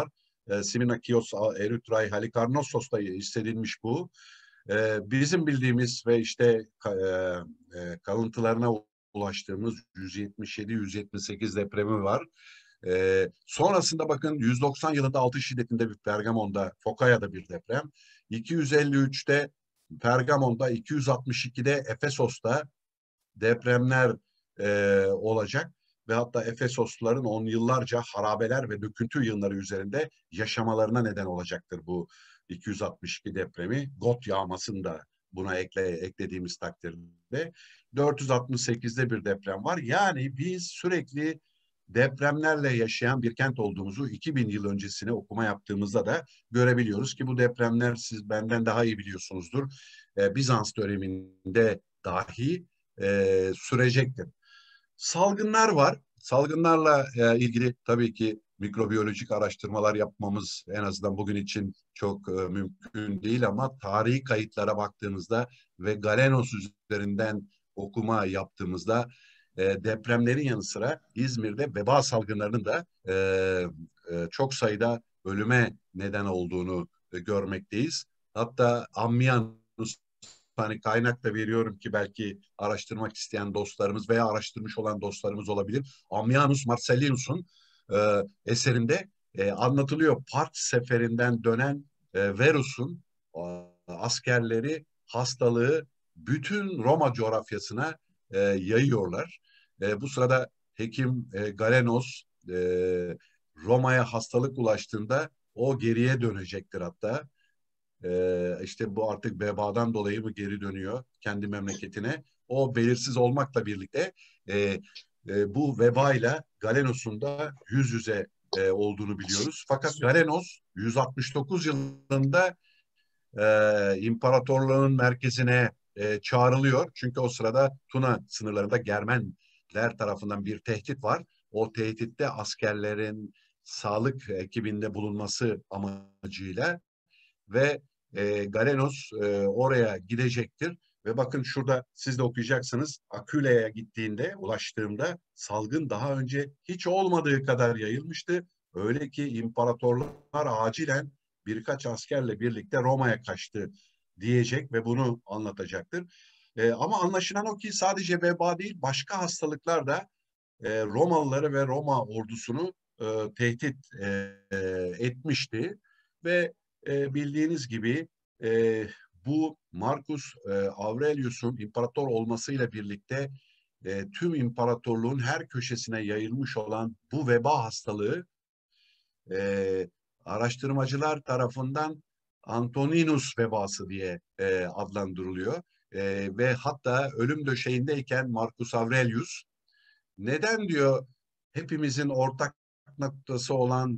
e, Simina-Kios, Erythrai, Halikarnassos'ta hissedilmiş bu. E, bizim bildiğimiz ve işte e, e, kalıntılarına ulaştığımız yüz yetmiş yedi yüz yetmiş sekiz depremi var. E, sonrasında bakın yüz doksan yılında altı şiddetinde bir Pergamon'da, Fokaya'da bir deprem. iki yüz elli üçte Pergamon'da, iki yüz altmış ikide Efesos'ta depremler e, olacak. Ve hatta Efesosluların on yıllarca harabeler ve döküntü yığınları üzerinde yaşamalarına neden olacaktır bu iki yüz altmış iki depremi. Got yağmasını da buna ekle, eklediğimiz takdirde dört yüz altmış sekizde bir deprem var. Yani biz sürekli depremlerle yaşayan bir kent olduğumuzu iki bin yıl öncesine okuma yaptığımızda da görebiliyoruz ki bu depremler siz benden daha iyi biliyorsunuzdur. Ee, Bizans döneminde dahi e, sürecektir. Salgınlar var. Salgınlarla e, ilgili tabii ki mikrobiyolojik araştırmalar yapmamız en azından bugün için çok e, mümkün değil ama tarihi kayıtlara baktığımızda ve Galenos üzerinden okuma yaptığımızda e, depremlerin yanı sıra İzmir'de veba salgınlarının da e, e, çok sayıda ölüme neden olduğunu e, görmekteyiz. Hatta Ammianus, hani kaynak da veriyorum ki belki araştırmak isteyen dostlarımız veya araştırmış olan dostlarımız olabilir. Ammianus Marcellinus'un e, eserinde e, anlatılıyor. Part seferinden dönen e, Verus'un e, askerleri hastalığı bütün Roma coğrafyasına e, yayıyorlar. E, bu sırada hekim e, Galenos e, Roma'ya hastalık ulaştığında o geriye dönecektir hatta. Ee, işte bu artık vebadan dolayı mı geri dönüyor kendi memleketine? O belirsiz olmakla birlikte e, e, bu vebayla Galenos'un da yüz yüze e, olduğunu biliyoruz. Fakat Galenos yüz altmış dokuz yılında e, imparatorluğun merkezine e, çağrılıyor. Çünkü o sırada Tuna sınırlarında Germenler tarafından bir tehdit var. O tehditte askerlerin sağlık ekibinde bulunması amacıyla ve e, Galenos e, oraya gidecektir. Ve bakın şurada siz de okuyacaksınız. Aküle'ye gittiğinde, ulaştığımda salgın daha önce hiç olmadığı kadar yayılmıştı. Öyle ki imparatorlar acilen birkaç askerle birlikte Roma'ya kaçtı diyecek ve bunu anlatacaktır. E, ama anlaşılan o ki sadece veba değil, başka hastalıklar da e, Romalıları ve Roma ordusunu e, tehdit e, e, etmişti. Ve e, bildiğiniz gibi e, bu Marcus e, Aurelius'un imparator olmasıyla birlikte e, tüm imparatorluğun her köşesine yayılmış olan bu veba hastalığı e, araştırmacılar tarafından Antoninus vebası diye e, adlandırılıyor. E, ve hatta ölüm döşeğindeyken Marcus Aurelius neden diyor hepimizin ortak noktası olan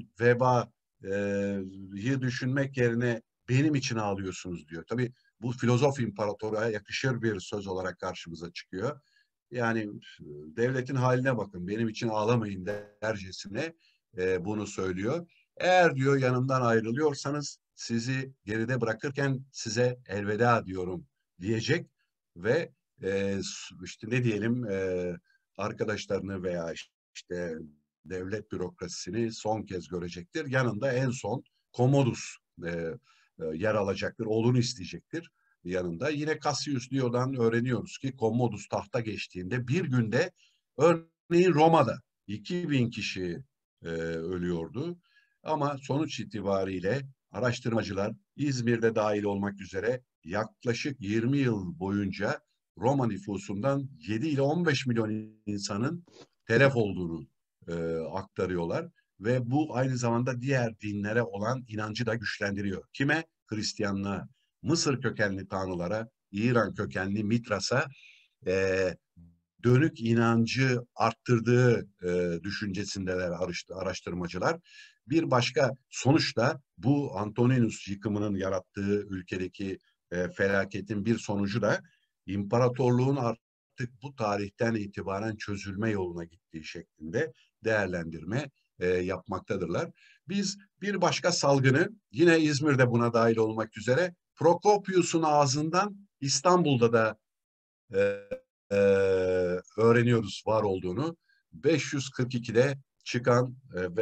vebayı düşünmek yerine benim için ağlıyorsunuz diyor. Tabii bu filozof imparatora yakışır bir söz olarak karşımıza çıkıyor. Yani devletin haline bakın, benim için ağlamayın dercesine e, bunu söylüyor. Eğer diyor yanımdan ayrılıyorsanız sizi geride bırakırken size elveda diyorum diyecek ve e, işte ne diyelim e, arkadaşlarını veya işte devlet bürokrasisini son kez görecektir. Yanında en son Commodus e, e, yer alacaktır, oğlunu isteyecektir yanında. Yine Cassius Dio'dan öğreniyoruz ki Commodus tahta geçtiğinde bir günde örneğin Roma'da iki bin kişi e, ölüyordu. Ama sonuç itibariyle araştırmacılar İzmir'de dahil olmak üzere yaklaşık yirmi yıl boyunca Roma nüfusundan yedi ile on beş milyon insanın telef olduğunu e, aktarıyorlar. Ve bu aynı zamanda diğer dinlere olan inancı da güçlendiriyor. Kime? Hristiyanlığa, Mısır kökenli tanrılara, İran kökenli Mitras'a e, dönük inancı arttırdığı e, düşüncesindeler araştırmacılar. Bir başka sonuç da bu Antoninus yıkımının yarattığı ülkedeki e, felaketin bir sonucu da imparatorluğun artık bu tarihten itibaren çözülme yoluna gittiği şeklinde değerlendirme e, yapmaktadırlar. Biz bir başka salgını yine İzmir'de buna dahil olmak üzere Prokopius'un ağzından İstanbul'da da e, e, öğreniyoruz var olduğunu. beş yüz kırk ikide çıkan e, ve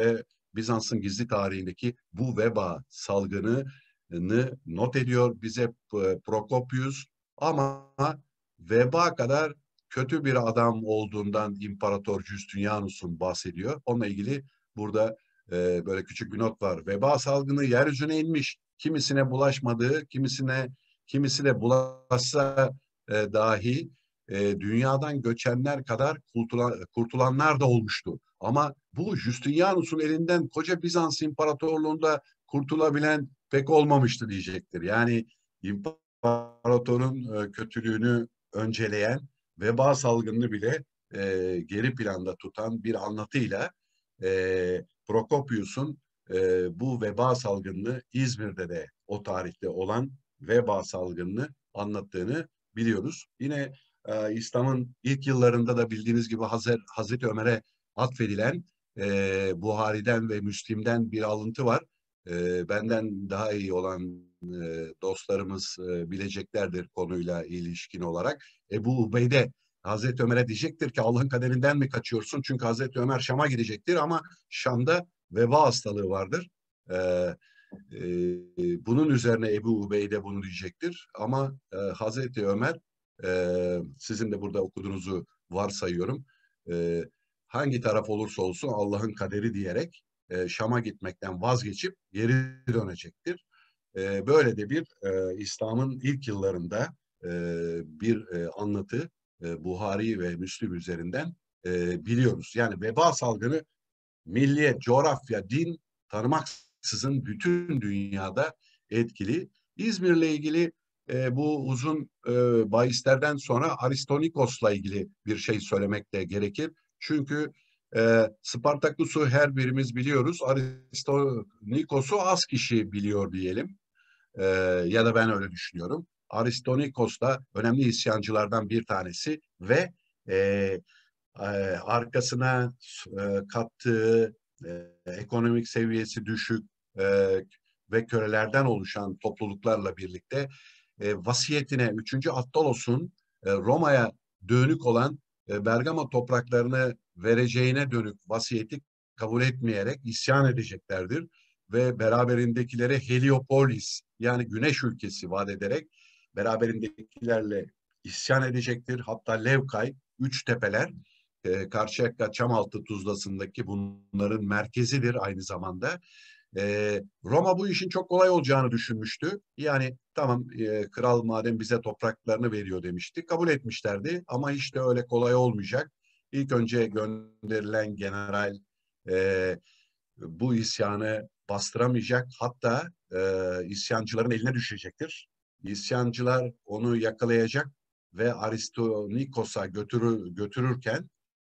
Bizans'ın gizli tarihindeki bu veba salgınını not ediyor bize Prokopius, ama veba kadar kötü bir adam olduğundan İmparator Justinianus'un bahsediyor. Onunla ilgili burada e, böyle küçük bir not var. Veba salgını yeryüzüne inmiş. Kimisine bulaşmadığı, kimisine kimisine bulaşsa e, dahi e, dünyadan göçenler kadar kurtulan, kurtulanlar da olmuştu. Ama bu Justinianus'un elinden koca Bizans İmparatorluğu'nda kurtulabilen pek olmamıştı diyecektir. Yani imparatorun e, kötülüğünü önceleyen veba salgınını bile e, geri planda tutan bir anlatıyla e, Prokopius'un e, bu veba salgınını İzmir'de de o tarihte olan veba salgınını anlattığını biliyoruz. Yine e, İslam'ın ilk yıllarında da bildiğiniz gibi Hazer, Hazreti Ömer'e atfedilen e, Buhari'den ve Müslim'den bir alıntı var. E, benden daha iyi olan e, dostlarımız e, bileceklerdir konuyla ilişkin olarak. Ebu Ubeyde Hazreti Ömer'e diyecektir ki Allah'ın kaderinden mi kaçıyorsun? Çünkü Hazreti Ömer Şam'a gidecektir ama Şam'da veba hastalığı vardır. E, e, bunun üzerine Ebu Ubeyde bunu diyecektir. Ama e, Hazreti Ömer e, sizin de burada okuduğunuzu varsayıyorum. E, hangi taraf olursa olsun Allah'ın kaderi diyerek e, Şam'a gitmekten vazgeçip geri dönecektir. E, böyle de bir e, İslam'ın ilk yıllarında e, bir e, anlatı e, Buhari ve Müslim üzerinden e, biliyoruz. Yani veba salgını milliyet, coğrafya, din tanımaksızın bütün dünyada etkili. İzmir'le ilgili e, bu uzun e, bahislerden sonra Aristonikos'la ilgili bir şey söylemek de gerekir. Çünkü e, Spartaklus'u her birimiz biliyoruz. Aristonikos'u az kişi biliyor diyelim. E, ya da ben öyle düşünüyorum. Aristonikos da önemli isyancılardan bir tanesi ve e, e, arkasına e, kattığı e, ekonomik seviyesi düşük e, ve kölelerden oluşan topluluklarla birlikte e, vasiyetine üçüncü Attalos'un e, Roma'ya dönük olan e, Bergama topraklarını vereceğine dönük vasiyeti kabul etmeyerek isyan edeceklerdir ve beraberindekilere Heliopolis yani Güneş ülkesi vaat ederek beraberindekilerle isyan edecektir. Hatta Levkay, Üç Tepeler, e, Karşıyaka Çamaltı Tuzlası'ndaki bunların merkezidir aynı zamanda. E, Roma bu işin çok kolay olacağını düşünmüştü. Yani tamam e, kral madem bize topraklarını veriyor demişti. Kabul etmişlerdi ama hiç de öyle kolay olmayacak. İlk önce gönderilen general e, bu isyanı bastıramayacak. Hatta e, isyancıların eline düşecektir. İsyancılar onu yakalayacak ve Aristonikos'a götürür, götürürken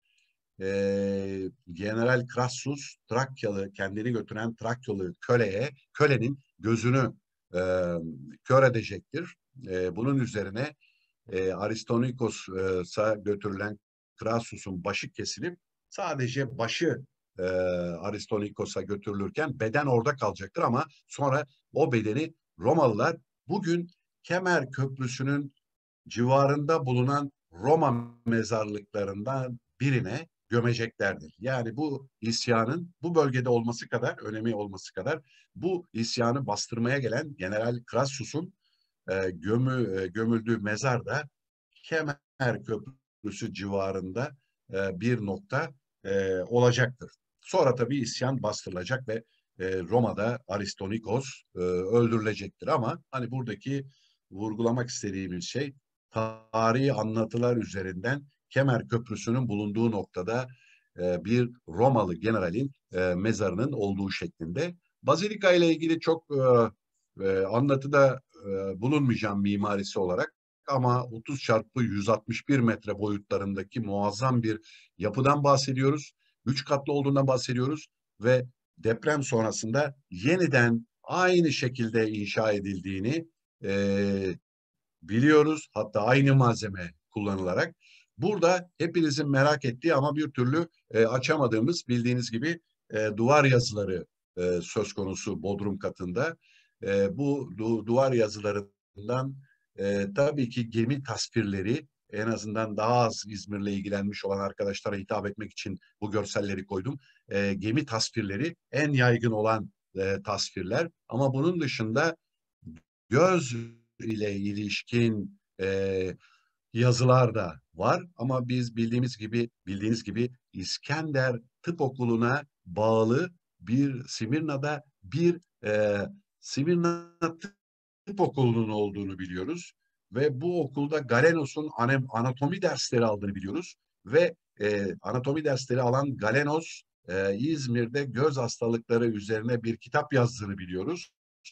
e, General Crassus Trakyalı kendini götüren Trakyalı köleye kölenin gözünü e, kör edecektir. E, bunun üzerine e, Aristonikos'a götürülen Crassus'un başı kesilip sadece başı e, Aristonikos'a götürülürken beden orada kalacaktır ama sonra o bedeni Romalılar bugün Kemer Köprüsü'nün civarında bulunan Roma mezarlıklarından birine gömeceklerdir. Yani bu isyanın bu bölgede olması kadar, önemi olması kadar bu isyanı bastırmaya gelen General Crassus'un e, gömü, e, gömüldüğü mezar da Kemer Köprüsü civarında e, bir nokta e, olacaktır. Sonra tabii isyan bastırılacak ve e, Roma'da Aristonikos e, öldürülecektir. Ama hani buradaki vurgulamak istediğimiz şey tarihi anlatılar üzerinden Kemer Köprüsü'nün bulunduğu noktada e, bir Romalı generalin e, mezarının olduğu şeklinde. Bazilika ile ilgili çok e, e, anlatıda e, bulunmayacağım mimarisi olarak ama otuz çarpı yüz altmış bir metre boyutlarındaki muazzam bir yapıdan bahsediyoruz. Üç katlı olduğundan bahsediyoruz ve deprem sonrasında yeniden aynı şekilde inşa edildiğini e, biliyoruz. Hatta aynı malzeme kullanılarak. Burada hepinizin merak ettiği ama bir türlü e, açamadığımız bildiğiniz gibi e, duvar yazıları e, söz konusu Bodrum katında. E, bu du duvar yazılarından e, tabii ki gemi tasvirleri en azından daha az İzmir'le ilgilenmiş olan arkadaşlara hitap etmek için bu görselleri koydum. E, gemi tasvirleri en yaygın olan e, tasvirler. Ama bunun dışında göz ile ilişkin e, yazılar da var. Ama biz bildiğimiz gibi bildiğiniz gibi İskender Tıp Okulu'na bağlı bir Simirna'da bir e, Simirna Tıp Okulu'nun olduğunu biliyoruz. Ve bu okulda Galenos'un anatomi dersleri aldığını biliyoruz. Ve e, anatomi dersleri alan Galenos e, İzmir'de göz hastalıkları üzerine bir kitap yazdığını biliyoruz.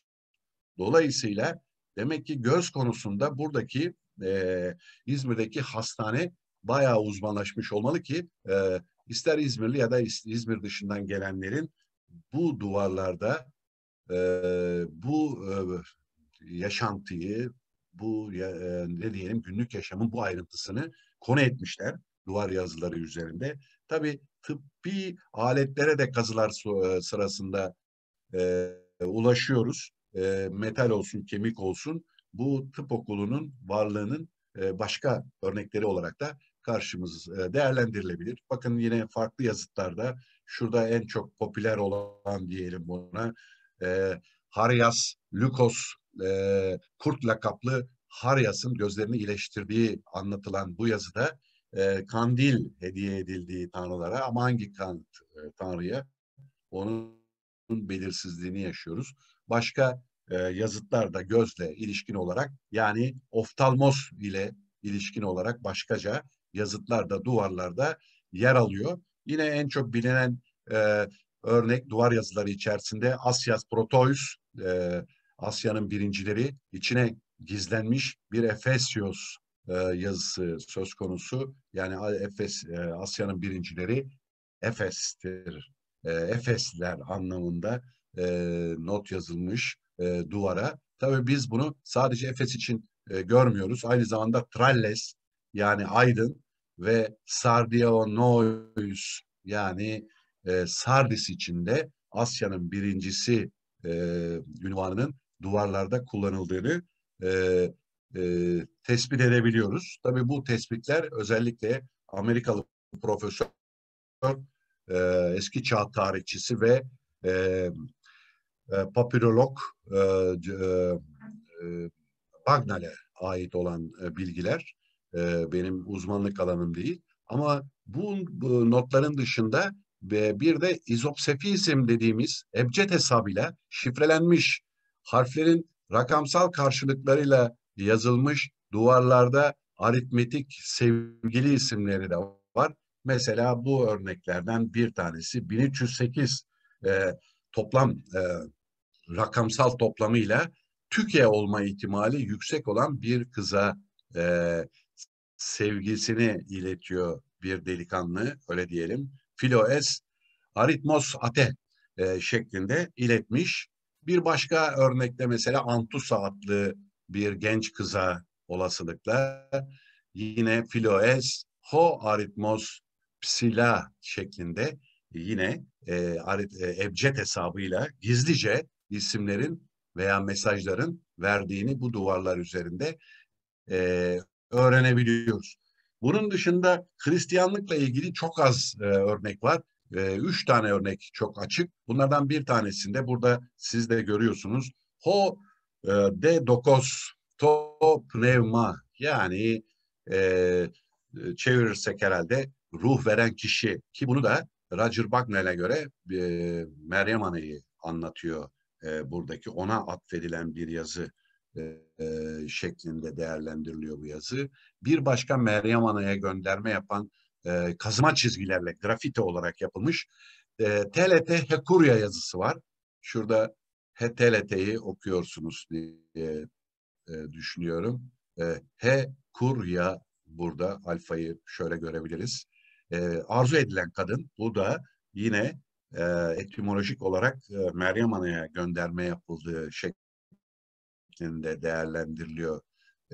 Dolayısıyla demek ki göz konusunda buradaki e, İzmir'deki hastane bayağı uzmanlaşmış olmalı ki e, ister İzmirli ya da İzmir dışından gelenlerin bu duvarlarda e, bu e, yaşantıyı, bu e, ne diyelim günlük yaşamın bu ayrıntısını konu etmişler duvar yazıları üzerinde. Tabii tıbbi aletlere de kazılar sırasında e, ulaşıyoruz. E, metal olsun, kemik olsun bu tıp okulunun varlığının e, başka örnekleri olarak da karşımız e, değerlendirilebilir. Bakın yine farklı yazıtlarda şurada en çok popüler olan diyelim buna e, Haryas Lükos e, kurt lakaplı Haryas'ın gözlerini iyileştirdiği anlatılan bu yazıda e, kandil hediye edildiği tanrılara ama hangi kan e, tanrıya onun belirsizliğini yaşıyoruz. Başka e, yazıtlarda gözle ilişkin olarak yani oftalmos ile ilişkin olarak başkaca yazıtlarda duvarlarda yer alıyor. Yine en çok bilinen e, örnek duvar yazıları içerisinde Asyas Proteus, e, Asya'nın birincileri içine gizlenmiş bir Efesios e, yazısı söz konusu. Yani Efes, e, Asya'nın birincileri Efes'tir. E, Efesliler anlamında e, not yazılmış e, duvara. Tabii biz bunu sadece Efes için e, görmüyoruz. Aynı zamanda Tralles yani Aydın ve Sardiaonois yani e, Sardis içinde Asya'nın birincisi e, ünvanının duvarlarda kullanıldığını e, e, tespit edebiliyoruz. Tabii bu tespitler özellikle Amerikalı profesör e, eski çağ tarihçisi ve e, e, papirolog e, e, Bagnall'e ait olan e, bilgiler e, benim uzmanlık alanım değil. Ama bu, bu notların dışında ve bir de izopsefizm dediğimiz ebced hesabıyla şifrelenmiş harflerin rakamsal karşılıklarıyla yazılmış duvarlarda aritmetik sevgili isimleri de var. Mesela bu örneklerden bir tanesi bin üç yüz sekiz e, toplam e, rakamsal toplamıyla Türkiye olma ihtimali yüksek olan bir kıza e, sevgisini iletiyor bir delikanlı, öyle diyelim. Philoes Aritmos Ate e, şeklinde iletmiş. Bir başka örnekte mesela Antusa adlı bir genç kıza olasılıkla yine Philoes Ho Aritmos Psila şeklinde yine e, arit, e, ebced hesabıyla gizlice isimlerin veya mesajların verdiğini bu duvarlar üzerinde e, öğrenebiliyoruz. Bunun dışında Hristiyanlıkla ilgili çok az e, örnek var. E, üç tane örnek çok açık. Bunlardan bir tanesinde burada siz de görüyorsunuz. Ho e, de dokos to pneuma yani e, çevirirsek herhalde ruh veren kişi ki bunu da Roger Bucknell'e göre e, Meryem Ana'yı anlatıyor e, buradaki ona atfedilen bir yazı e, e, şeklinde değerlendiriliyor bu yazı. Bir başka Meryem Ana'ya gönderme yapan e, kazıma çizgilerle grafiti olarak yapılmış e, T L T Hekurya yazısı var. Şurada T L T'yi okuyorsunuz diye e, düşünüyorum. E, Hekurya burada alfayı şöyle görebiliriz. E, arzu edilen kadın bu da yine e, etimolojik olarak e, Meryem Ana'ya gönderme yapıldığı şeklinde değerlendiriliyor e,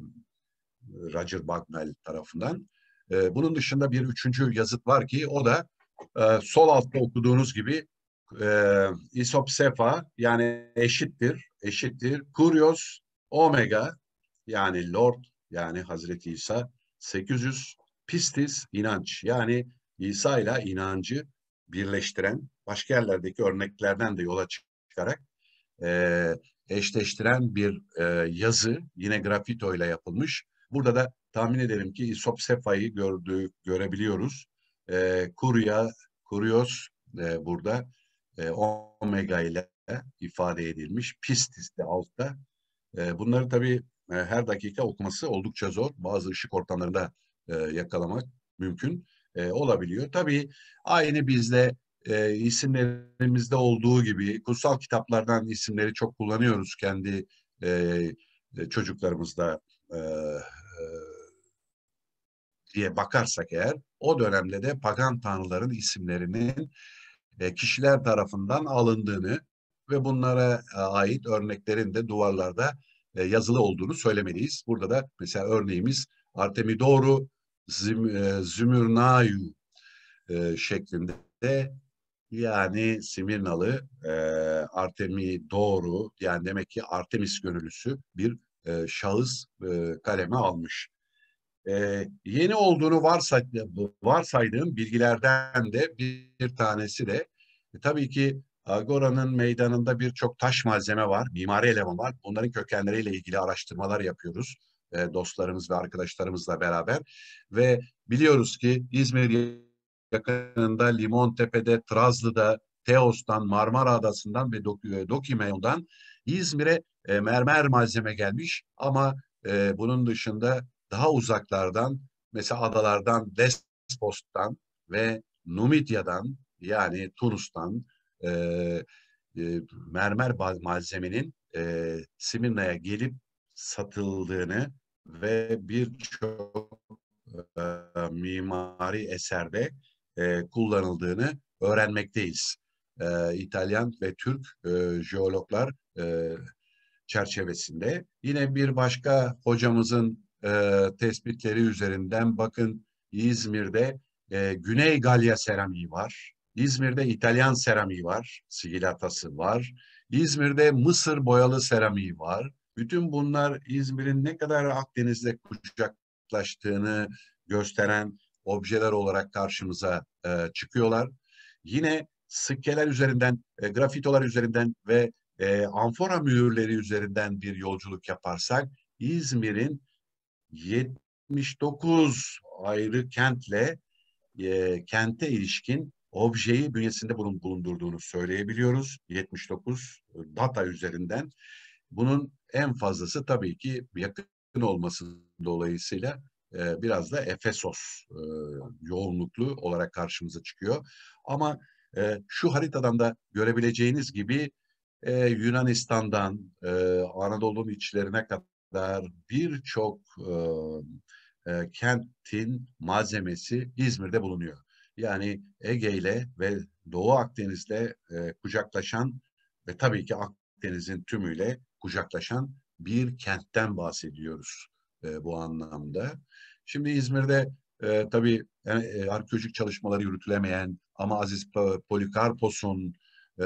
Roger Bucknell tarafından. E, bunun dışında bir üçüncü yazıt var ki o da e, sol altta okuduğunuz gibi e, isopsefa yani eşittir, eşittir, kurios, omega yani Lord yani Hazreti İsa sekiz yüz pistis inanç, yani İsa ile inancı birleştiren, başka yerlerdeki örneklerden de yola çıkarak e, eşleştiren bir e, yazı, yine grafito ile yapılmış. Burada da tahmin edelim ki isopsefa'yı gördüğü, görebiliyoruz. E, kurya, kuryos e, burada e, omega ile ifade edilmiş. Pistis de altta. E, bunları tabii e, her dakika okuması oldukça zor. Bazı ışık ortamlarında e, yakalamak mümkün e, olabiliyor. Tabii aynı bizde e, isimlerimizde olduğu gibi kutsal kitaplardan isimleri çok kullanıyoruz kendi e, çocuklarımızda e, e, diye bakarsak eğer, o dönemde de pagan tanrıların isimlerinin e, kişiler tarafından alındığını ve bunlara e, ait örneklerin de duvarlarda e, yazılı olduğunu söylemeliyiz. Burada da mesela örneğimiz Artemidoru Zim, e, Zümürnayu e, şeklinde, yani Simirnalı e, Artemidoru, yani demek ki Artemis gönüllüsü bir e, şahıs e, kaleme almış. Ee, yeni olduğunu varsay varsaydığım bilgilerden de bir, bir tanesi de e, tabii ki Agora'nın meydanında birçok taş malzeme var, mimari eleman var. Bunların kökenleriyle ilgili araştırmalar yapıyoruz e, dostlarımız ve arkadaşlarımızla beraber. Ve biliyoruz ki İzmir yakınında Limontepe'de, Trazlı'da, Teos'tan, Marmara Adası'ndan ve Dokimeyon'dan İzmir'e e, mermer malzeme gelmiş, ama e, bunun dışında daha uzaklardan, mesela adalardan, Lesbos'tan ve Numidya'dan, yani Tunus'tan e, e, mermer malzemenin e, Simirna'ya gelip satıldığını ve birçok e, mimari eserde e, kullanıldığını öğrenmekteyiz. E, İtalyan ve Türk e, jeologlar e, çerçevesinde. Yine bir başka hocamızın e, tespitleri üzerinden bakın, İzmir'de e, Güney Galya seramiği var. İzmir'de İtalyan seramiği var, sigilatası var. İzmir'de Mısır boyalı seramiği var. Bütün bunlar İzmir'in ne kadar Akdeniz'le kucaklaştığını gösteren objeler olarak karşımıza e, çıkıyorlar. Yine sikkeler üzerinden, e, grafitolar üzerinden ve e, amfora mühürleri üzerinden bir yolculuk yaparsak, İzmir'in yetmiş dokuz ayrı kentle e, kente ilişkin objeyi bünyesinde bulundurduğunu söyleyebiliyoruz. yetmiş dokuz data üzerinden. Bunun en fazlası tabii ki yakın olması dolayısıyla e, biraz da Efesos e, yoğunluklu olarak karşımıza çıkıyor. Ama e, şu haritadan da görebileceğiniz gibi e, Yunanistan'dan e, Anadolu'nun içlerine kadar birçok e, e, kentin malzemesi İzmir'de bulunuyor. Yani Ege ile ve Doğu Akdeniz'le e, kucaklaşan ve tabii ki Akdeniz'in tümüyle kucaklaşan bir kentten bahsediyoruz e, bu anlamda. Şimdi İzmir'de e, tabii yani, e, arkeolojik çalışmaları yürütülemeyen ama Aziz Polikarpos'un e,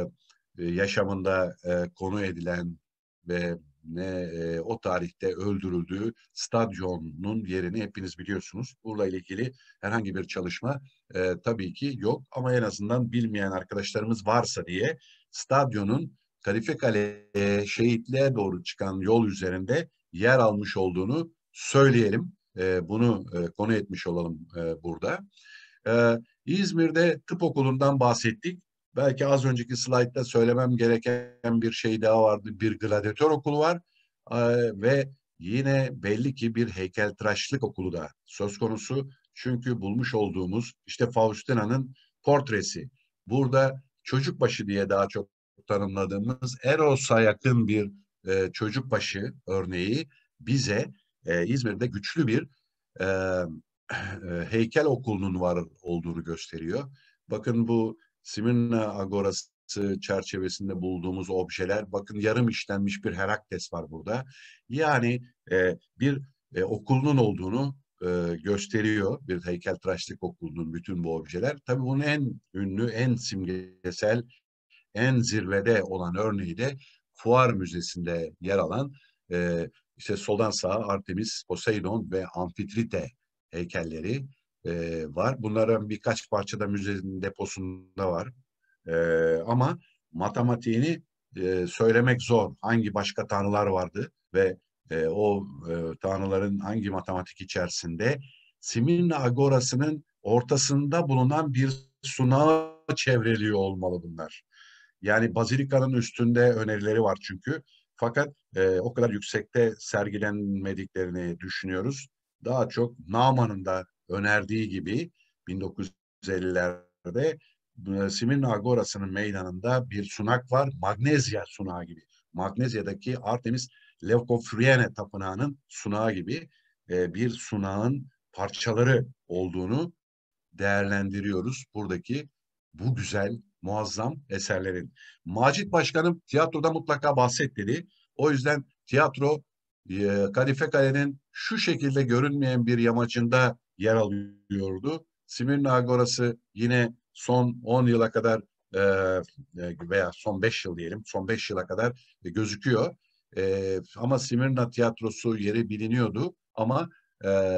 yaşamında e, konu edilen ve ne e, o tarihte öldürüldüğü stadyonun yerini hepiniz biliyorsunuz. Bununla ilgili herhangi bir çalışma e, tabii ki yok, ama en azından bilmeyen arkadaşlarımız varsa diye stadyonun Kadife Kale'ye, şehitliğe doğru çıkan yol üzerinde yer almış olduğunu söyleyelim. E, bunu e, konu etmiş olalım e, burada. E, İzmir'de tıp okulundan bahsettik. Belki az önceki slaytta söylemem gereken bir şey daha vardı. Bir gladyatör okulu var e, ve yine belli ki bir heykeltıraşlık okulu da söz konusu. Çünkü bulmuş olduğumuz işte Faustina'nın portresi. Burada çocukbaşı diye daha çok tanımladığımız Eros'a yakın bir e, çocukbaşı örneği bize e, İzmir'de güçlü bir e, e, heykel okulunun var olduğunu gösteriyor. Bakın bu Simirna Agorası çerçevesinde bulduğumuz objeler, bakın yarım işlenmiş bir Herakles var burada. Yani e, bir e, okulunun olduğunu e, gösteriyor. Bir heykeltıraşlık okulunun bütün bu objeler. Tabii bunun en ünlü, en simgesel, en zirvede olan örneği de Fuar Müzesi'nde yer alan e, işte soldan sağa Artemis, Poseidon ve Amfitrite heykelleri e, var. Bunların birkaç parçada müzenin deposunda var. E, ama matematiğini e, söylemek zor. Hangi başka tanrılar vardı ve e, o e, tanrıların hangi matematik içerisinde Simirna Agorası'nın ortasında bulunan bir sunağı çevreliyor olmalı bunlar. Yani bazilikanın üstünde önerileri var çünkü. Fakat e, o kadar yüksekte sergilenmediklerini düşünüyoruz. Daha çok Naumann'ın da önerdiği gibi bin dokuz yüz ellilerde e, Simirna Agorası'nın meydanında bir sunak var. Magnezya sunağı gibi. Magnezya'daki Artemis Leukofriene tapınağının sunağı gibi e, bir sunağın parçaları olduğunu değerlendiriyoruz buradaki bu güzel, muazzam eserlerin. Macit Başkanım tiyatroda mutlaka bahset dedi. O yüzden tiyatro e, Kadife Kale'nin şu şekilde görünmeyen bir yamacında yer alıyordu. Simirna Agorası yine son on yıla kadar e, veya son beş yıl diyelim, son beş yıla kadar e, gözüküyor. E, ama Simirna tiyatrosu yeri biliniyordu ama e,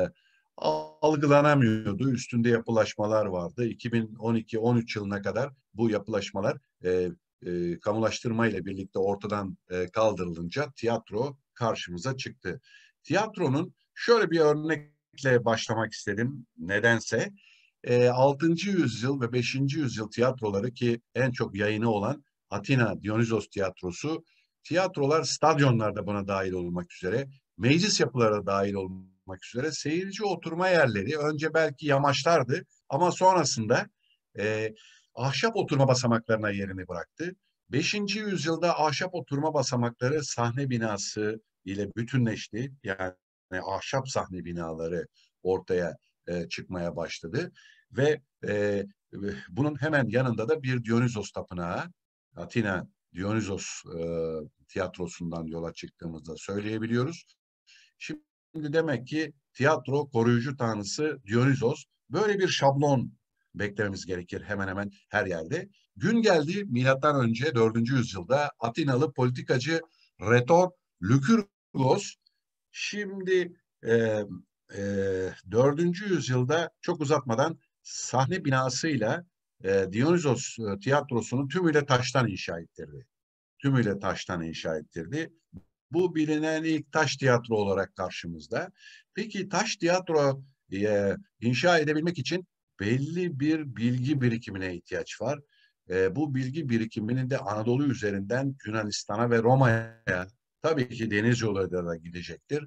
algılanamıyordu. Üstünde yapılaşmalar vardı. iki bin on iki on üç yılına kadar bu yapılaşmalar e, e, kamulaştırma ile birlikte ortadan e, kaldırılınca tiyatro karşımıza çıktı. Tiyatronun şöyle bir örnekle başlamak istedim nedense. E, altıncı yüzyıl ve beşinci yüzyıl tiyatroları ki en çok yayını olan Atina Dionysos tiyatrosu, tiyatrolar stadyonlarda buna dahil olmak üzere, meclis yapıları dahil olmak üzere seyirci oturma yerleri önce belki yamaçlardı ama sonrasında e, ahşap oturma basamaklarına yerini bıraktı. Beşinci yüzyılda ahşap oturma basamakları sahne binası ile bütünleşti. Yani ahşap sahne binaları ortaya e, çıkmaya başladı ve e, bunun hemen yanında da bir Dionysos tapınağı, Atina Dionysos e, tiyatrosundan yola çıktığımızda söyleyebiliyoruz. Şimdi demek ki tiyatro koruyucu tanrısı Dionysos, böyle bir şablon beklememiz gerekir hemen hemen her yerde. Gün geldi milattan önce dördüncü yüzyılda Atinalı politikacı Rhetor Lykurgos, şimdi e, e, dördüncü yüzyılda çok uzatmadan sahne binasıyla e, Dionysos e, tiyatrosunu tümüyle taştan inşa ettirdi. Tümüyle taştan inşa ettirdi. Bu bilinen ilk taş tiyatro olarak karşımızda. Peki taş tiyatro e, inşa edebilmek için belli bir bilgi birikimine ihtiyaç var. E, bu bilgi birikiminin de Anadolu üzerinden Yunanistan'a ve Roma'ya, tabii ki deniz yoluyla da gidecektir.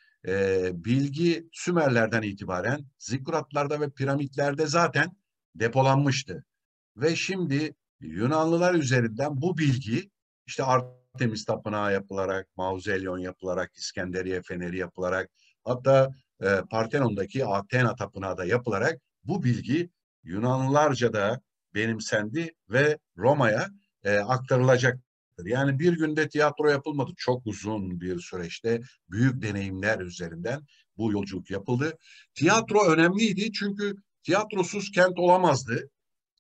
E, bilgi Sümerlerden itibaren zikkuratlarda ve piramitlerde zaten depolanmıştı. Ve şimdi Yunanlılar üzerinden bu bilgi işte Artemis Tapınağı yapılarak, Mausolyon yapılarak, İskenderiye Feneri yapılarak, hatta e, Partenon'daki Athena Tapınağı da yapılarak bu bilgi Yunanlılarca da benimsendi ve Roma'ya e, aktarılacaktır. Yani bir günde tiyatro yapılmadı. Çok uzun bir süreçte büyük deneyimler üzerinden bu yolculuk yapıldı. Tiyatro önemliydi çünkü tiyatrosuz kent olamazdı.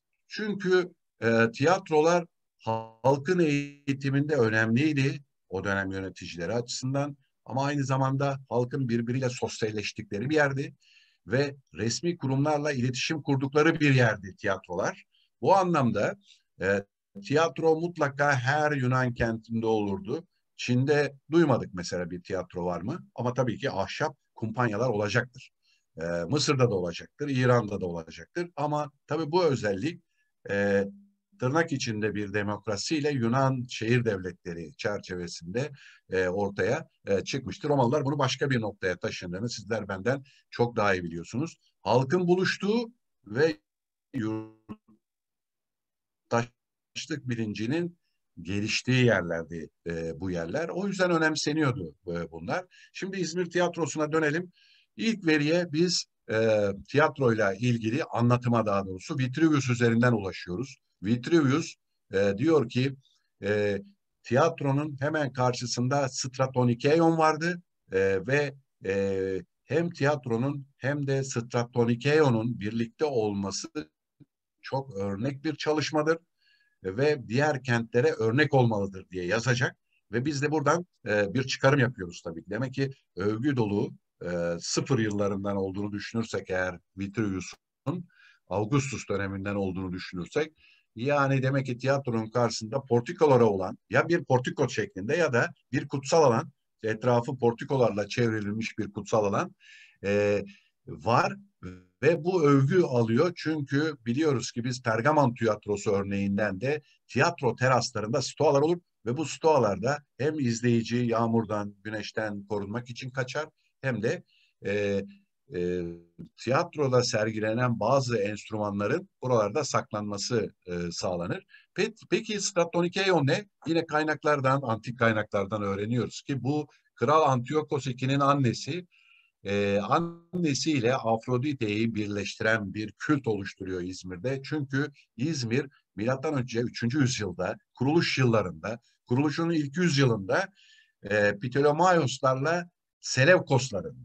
Çünkü e, tiyatrolar halkın eğitiminde önemliydi o dönem yöneticileri açısından, ama aynı zamanda halkın birbiriyle sosyalleştikleri bir yerdi ve resmi kurumlarla iletişim kurdukları bir yerdi tiyatrolar. Bu anlamda e, tiyatro mutlaka her Yunan kentinde olurdu. Çin'de duymadık mesela bir tiyatro var mı? Ama tabii ki ahşap kumpanyalar olacaktır. E, Mısır'da da olacaktır, İran'da da olacaktır. Ama tabii bu özellik e, tırnak içinde bir demokrasiyle Yunan şehir devletleri çerçevesinde e, ortaya e, çıkmıştır. Romalılar bunu başka bir noktaya taşındığını sizler benden çok daha iyi biliyorsunuz. Halkın buluştuğu ve yurttaşlık bilincinin geliştiği yerlerdi e, bu yerler. O yüzden önemseniyordu e, bunlar. Şimdi İzmir Tiyatrosu'na dönelim. İlk veriye biz e, tiyatroyla ilgili anlatıma, daha doğrusu Vitruvius üzerinden ulaşıyoruz. Vitruvius e, diyor ki e, tiyatronun hemen karşısında Stratonikeon vardı e, ve e, hem tiyatronun hem de Stratonikeon'un birlikte olması çok örnek bir çalışmadır ve diğer kentlere örnek olmalıdır diye yazacak. Ve biz de buradan e, bir çıkarım yapıyoruz tabii. Demek ki övgü dolu e, sıfır yıllarından olduğunu düşünürsek eğer Vitruvius'un Augustus döneminden olduğunu düşünürsek, yani demek ki tiyatronun karşısında portikolara olan ya bir portiko şeklinde ya da bir kutsal alan, etrafı portikolarla çevrilmiş bir kutsal alan e, var ve bu övgü alıyor. Çünkü biliyoruz ki biz Pergamon tiyatrosu örneğinden de tiyatro teraslarında stoalar olur ve bu stoalarda hem izleyici yağmurdan, güneşten korunmak için kaçar hem de e, e, tiyatroda sergilenen bazı enstrümanların buralarda saklanması e, sağlanır. Peki, peki Stratonikeon ne? Yine kaynaklardan, antik kaynaklardan öğreniyoruz ki bu Kral Antiochos iki'nin annesi e, annesiyle Afrodite'yi birleştiren bir kült oluşturuyor İzmir'de. Çünkü İzmir milattan önce üçüncü yüzyılda, kuruluş yıllarında, kuruluşunun ilk yüzyılında e, Ptolemaioslarla Selevkosların,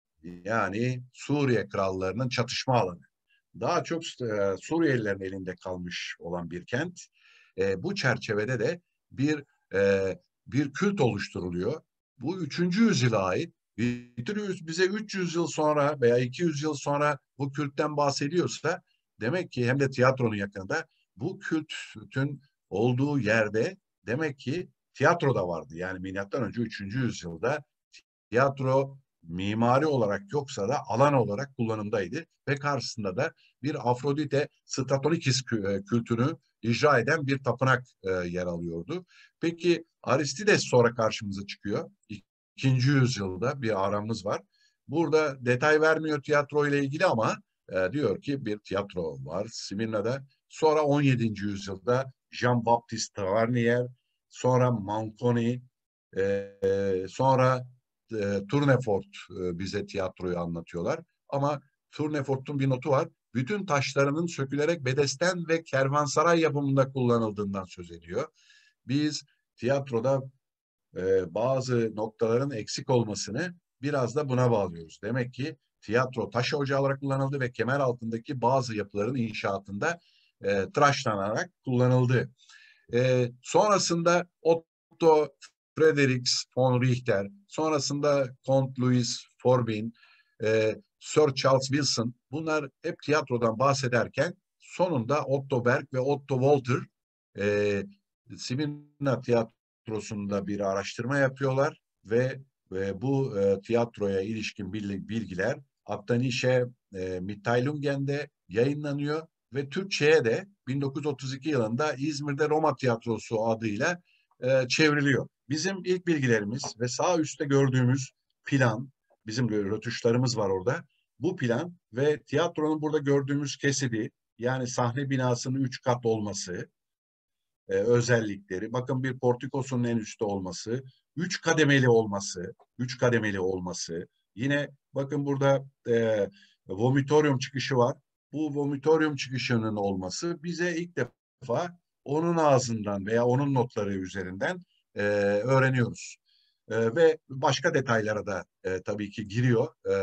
yani Suriye krallarının çatışma alanı. Daha çok e, Suriyelilerin elinde kalmış olan bir kent. E, bu çerçevede de bir e, bir kült oluşturuluyor. Bu üçüncü yüzyıla ait. Vitruvius bize üç yüz yıl sonra veya iki yüz yıl sonra bu kültten bahsediyorsa demek ki hem de tiyatronun yakınında bu kültün olduğu yerde demek ki tiyatro da vardı. Yani milattan önce üçüncü yüzyılda tiyatro mimari olarak yoksa da alan olarak kullanımdaydı ve karşısında da bir Afrodite Stratonikis kültünü icra eden bir tapınak e, yer alıyordu. Peki Aristides sonra karşımıza çıkıyor. İkinci yüzyılda bir aramız var. Burada detay vermiyor tiyatro ile ilgili ama e, diyor ki bir tiyatro var Smyrna'da. Sonra on yedinci yüzyılda Jean-Baptiste Tavernier, sonra Manconi, e, sonra e, Tournefort e, bize tiyatroyu anlatıyorlar. Ama Tournefort'un bir notu var. Bütün taşlarının sökülerek bedesten ve kervansaray yapımında kullanıldığından söz ediyor. Biz tiyatroda e, bazı noktaların eksik olmasını biraz da buna bağlıyoruz. Demek ki tiyatro taş ocağı olarak kullanıldı ve kemer altındaki bazı yapıların inşaatında e, tıraşlanarak kullanıldı. E, sonrasında Otto Fredericks von Richter, sonrasında Count Louis Forbin, e, Sir Charles Wilson, bunlar hep tiyatrodan bahsederken sonunda Otto Berg ve Otto Walter e, Smyrna tiyatrosunda bir araştırma yapıyorlar ve, ve bu e, tiyatroya ilişkin bilgiler Aktanişe e, Mitteilungen'de yayınlanıyor ve Türkçe'ye de bin dokuz yüz otuz iki yılında İzmir'de Roma Tiyatrosu adıyla e, çevriliyor. Bizim ilk bilgilerimiz ve sağ üstte gördüğümüz plan, bizim rötuşlarımız var orada. Bu plan ve tiyatronun burada gördüğümüz kesidi, yani sahne binasının üç kat olması, e, özellikleri, bakın bir portikosunun en üstte olması, üç kademeli olması, üç kademeli olması, yine bakın burada e, vomitorium çıkışı var. Bu vomitorium çıkışının olması bize ilk defa onun ağzından veya onun notları üzerinden e, öğreniyoruz. E, ve başka detaylara da e, tabii ki giriyor e,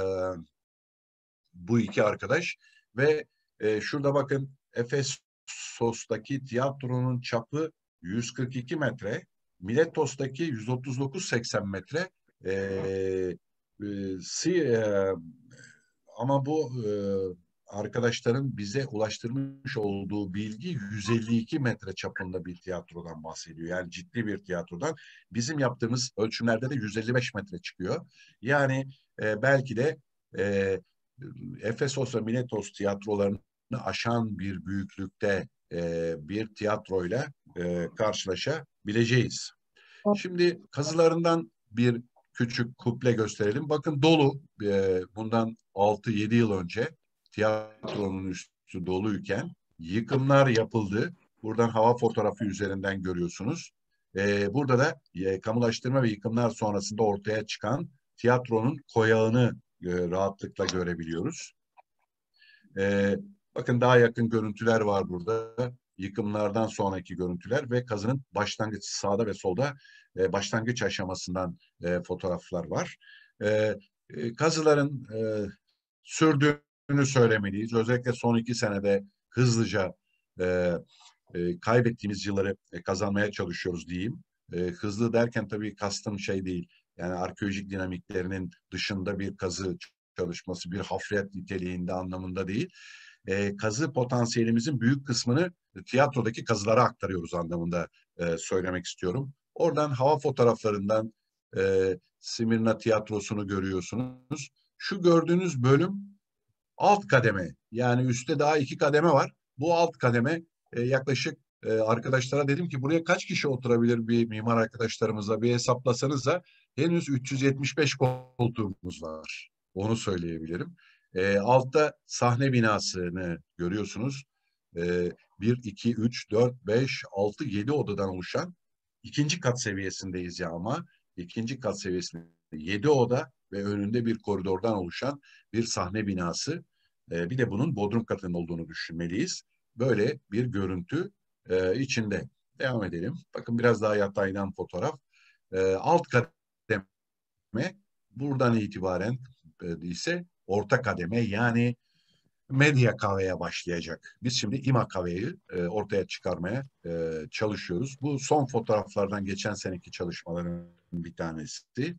bu iki arkadaş. Ve e, şurada bakın Efesos'taki tiyatronun çapı yüz kırk iki metre, Miletos'taki yüz otuz dokuz seksen metre. E, e, si, e, ama bu e, arkadaşların bize ulaştırmış olduğu bilgi yüz elli iki metre çapında bir tiyatrodan bahsediyor. Yani ciddi bir tiyatrodan. Bizim yaptığımız ölçümlerde de yüz elli beş metre çıkıyor. Yani e, belki de e, Efesos ve Miletos tiyatrolarını aşan bir büyüklükte e, bir tiyatroyla e, karşılaşabileceğiz. Şimdi kazılarından bir küçük kuple gösterelim. Bakın dolu, e, bundan altı yedi yıl önce tiyatronun üstü doluyken yıkımlar yapıldı. Buradan hava fotoğrafı üzerinden görüyorsunuz. E, burada da e, kamulaştırma ve yıkımlar sonrasında ortaya çıkan tiyatronun koyağını e, rahatlıkla görebiliyoruz. E, bakın daha yakın görüntüler var burada. Yıkımlardan sonraki görüntüler ve kazının başlangıç sağda ve solda e, başlangıç aşamasından e, fotoğraflar var. E, e, kazıların e, sürdüğünü söylemeliyiz. Özellikle son iki senede hızlıca e, e, kaybettiğimiz yılları e, kazanmaya çalışıyoruz diyeyim. E, hızlı derken tabii kastım şey değil. Yani arkeolojik dinamiklerinin dışında bir kazı çalışması, bir hafriyat niteliğinde anlamında değil. E, kazı potansiyelimizin büyük kısmını tiyatrodaki kazılara aktarıyoruz anlamında e, söylemek istiyorum. Oradan hava fotoğraflarından e, Simirna Tiyatrosu'nu görüyorsunuz. Şu gördüğünüz bölüm alt kademe. Yani üstte daha iki kademe var. Bu alt kademe e, yaklaşık e, arkadaşlara dedim ki buraya kaç kişi oturabilir bir mimar arkadaşlarımızla bir hesaplasanız da henüz üç yüz yetmiş beş koltuğumuz var. Onu söyleyebilirim. E, altta sahne binasını görüyorsunuz. E, bir, iki, üç, dört, beş, altı, yedi odadan oluşan ikinci kat seviyesindeyiz ya ama ikinci kat seviyesinde yedi oda ve önünde bir koridordan oluşan bir sahne binası. E, bir de bunun bodrum katının olduğunu düşünmeliyiz. Böyle bir görüntü e, içinde. Devam edelim. Bakın biraz daha yataydan fotoğraf. E, alt kademe buradan itibaren e, ise orta kademe yani medya kahveye başlayacak. Biz şimdi İMA kahveyi e, ortaya çıkarmaya e, çalışıyoruz. Bu son fotoğraflardan geçen seneki çalışmaların bir tanesi.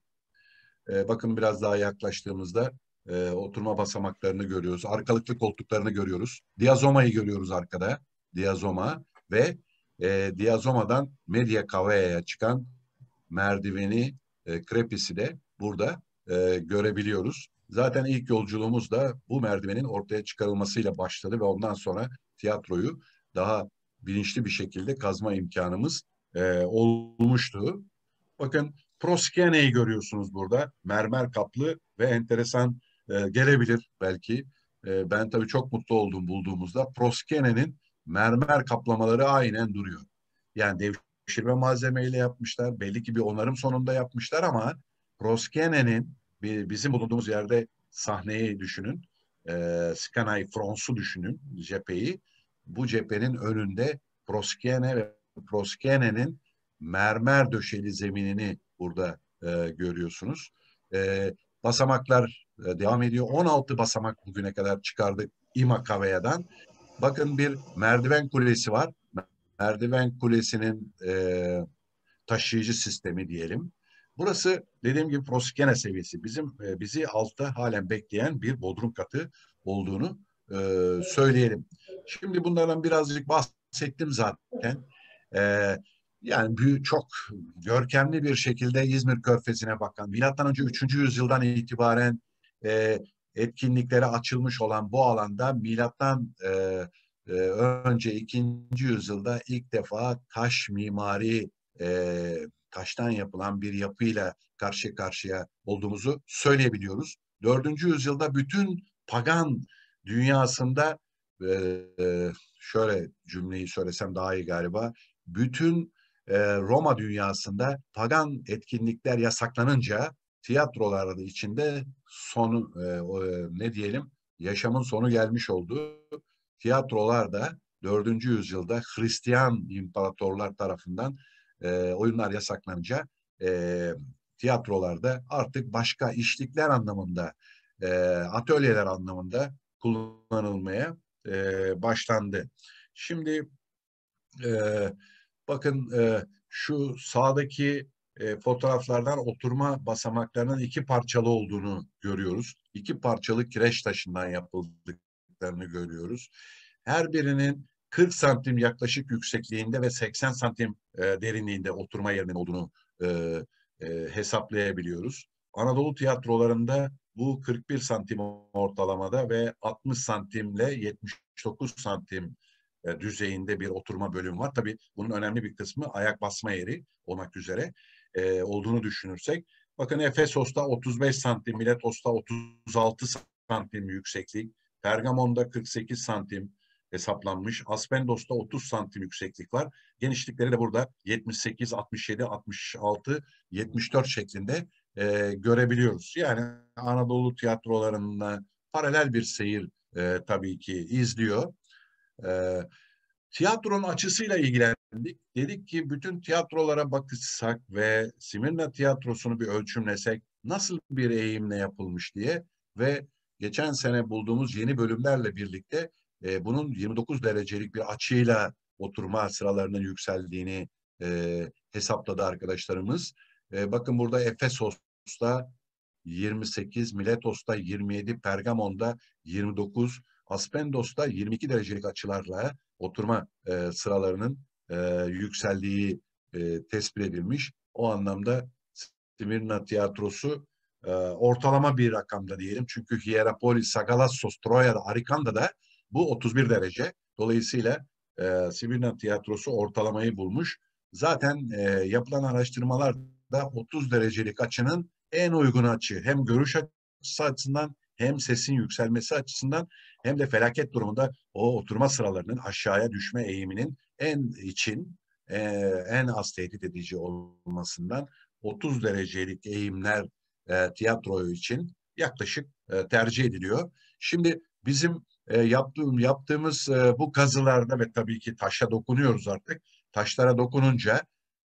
E, bakın biraz daha yaklaştığımızda e, oturma basamaklarını görüyoruz. Arkalıklı koltuklarını görüyoruz. Diazomayı görüyoruz arkada. Diazoma ve e, Diazoma'dan Medya Cavea'ya çıkan merdiveni, e, krepisi de burada e, görebiliyoruz. Zaten ilk yolculuğumuz da bu merdivenin ortaya çıkarılmasıyla başladı ve ondan sonra tiyatroyu daha bilinçli bir şekilde kazma imkanımız e, olmuştu. Bakın Proskene'yi görüyorsunuz burada. Mermer kaplı ve enteresan e, gelebilir belki. E, ben tabii çok mutlu oldum bulduğumuzda. Proskene'nin mermer kaplamaları aynen duruyor. Yani devşirme malzemeyle yapmışlar. Belli ki bir onarım sonunda yapmışlar ama Proskene'nin bizim bulunduğumuz yerde sahneyi düşünün. E, Skanay Frons'u düşünün cepheyi. Bu cephenin önünde Proskene ve Proskene'nin mermer döşeli zeminini burada e, görüyorsunuz. E, basamaklar e, devam ediyor. on altı basamak bugüne kadar çıkardık İMA Cavea'dan. Bakın bir merdiven kulesi var. Merdiven kulesinin e, taşıyıcı sistemi diyelim. Burası dediğim gibi Proskene seviyesi. Bizim e, bizi altta halen bekleyen bir bodrum katı olduğunu e, söyleyelim. Şimdi bunlardan birazcık bahsettim zaten. E, yani büyük, çok görkemli bir şekilde İzmir Körfezi'ne bakan, milattan önce üçüncü yüzyıldan itibaren e, etkinliklere açılmış olan bu alanda milattan e, e, önce ikinci yüzyılda ilk defa taş mimari e, taştan yapılan bir yapıyla karşı karşıya olduğumuzu söyleyebiliyoruz. Dördüncü yüzyılda bütün pagan dünyasında e, şöyle cümleyi söylesem daha iyi galiba. Bütün e, Roma dünyasında pagan etkinlikler yasaklanınca tiyatrolar içinde sonu e, e, ne diyelim yaşamın sonu gelmiş oldu. Tiyatrolar da dördüncü yüzyılda Hristiyan imparatorlar tarafından e, oyunlar yasaklanınca e, tiyatrolarda artık başka işlikler anlamında, e, atölyeler anlamında kullanılmaya e, başlandı. Şimdi e, bakın e, şu sağdaki e, fotoğraflardan oturma basamaklarının iki parçalı olduğunu görüyoruz. İki parçalı kireç taşından yapıldıklarını görüyoruz. Her birinin kırk santim yaklaşık yüksekliğinde ve seksen santim e, derinliğinde oturma yerinin olduğunu e, e, hesaplayabiliyoruz. Anadolu tiyatrolarında bu kırk bir santim ortalamada ve altmış santimle yetmiş dokuz santim e, düzeyinde bir oturma bölüm var. Tabii bunun önemli bir kısmı ayak basma yeri olmak üzere e, olduğunu düşünürsek. Bakın Efesos'ta otuz beş santim, Miletos'ta otuz altı santim yükseklik, Pergamon'da kırk sekiz santim hesaplanmış. Aspendos'ta otuz santim yükseklik var. Genişlikleri de burada yetmiş sekiz, altmış yedi, altmış altı, yetmiş dört şeklinde e, görebiliyoruz. Yani Anadolu tiyatrolarına paralel bir seyir e, tabii ki izliyor. E, tiyatronun açısıyla ilgilendik. Dedik ki bütün tiyatrolara bakışsak ve Simirna tiyatrosunu bir ölçümlesek nasıl bir eğimle yapılmış diye ve geçen sene bulduğumuz yeni bölümlerle birlikte e, bunun yirmi dokuz derecelik bir açıyla oturma sıralarının yükseldiğini e, hesapladı arkadaşlarımız. E, bakın burada Efesos'ta yirmi sekiz, Miletos'ta yirmi yedi, Pergamon'da yirmi dokuz, Aspendos'ta yirmi iki derecelik açılarla oturma e, sıralarının e, yükseldiği e, tespit edilmiş. O anlamda Simirna tiyatrosu e, ortalama bir rakamda diyelim. Çünkü Hierapolis, Sagalassos, Troya'da, Arikanda'da bu otuz bir derece. Dolayısıyla e, Simirna tiyatrosu ortalamayı bulmuş. Zaten e, yapılan araştırmalarda otuz derecelik açının en uygun açı, hem görüş açısı açısından hem sesin yükselmesi açısından hem de felaket durumunda o oturma sıralarının aşağıya düşme eğiminin en için e, en az tehdit edici olmasından otuz derecelik eğimler e, tiyatro için yaklaşık e, tercih ediliyor. Şimdi bizim e, yaptığım, yaptığımız e, bu kazılarda ve tabii ki taşa dokunuyoruz artık. Taşlara dokununca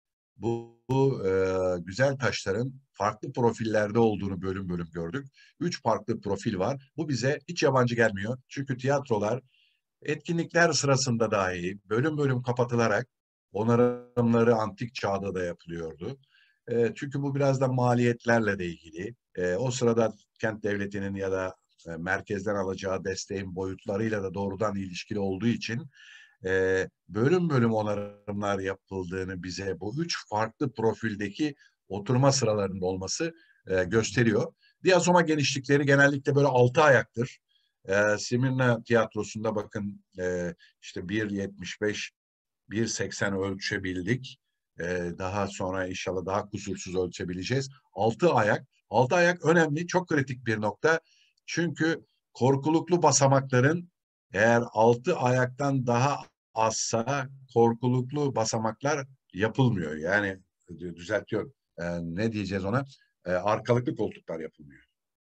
bu, bu e, güzel taşların farklı profillerde olduğunu bölüm bölüm gördük. Üç farklı profil var. Bu bize hiç yabancı gelmiyor. Çünkü tiyatrolar etkinlikler sırasında dahi bölüm bölüm kapatılarak onarımları antik çağda da yapılıyordu. E, çünkü bu biraz da maliyetlerle de ilgili. E, o sırada kent devletinin ya da e, merkezden alacağı desteğin boyutlarıyla da doğrudan ilişkili olduğu için e, bölüm bölüm onarımlar yapıldığını bize bu üç farklı profildeki oturma sıralarında olması e, gösteriyor. Diazoma genişlikleri genellikle böyle altı ayaktır. E, Simirna tiyatrosunda bakın e, işte bir yetmiş beş, bir seksen ölçebildik. E, daha sonra inşallah daha kusursuz ölçebileceğiz. Altı ayak. Altı ayak önemli, çok kritik bir nokta. Çünkü korkuluklu basamakların eğer altı ayaktan daha azsa korkuluklu basamaklar yapılmıyor. Yani düzeltiyorum. E, ne diyeceğiz ona? E, arkalıklı koltuklar yapılmıyor.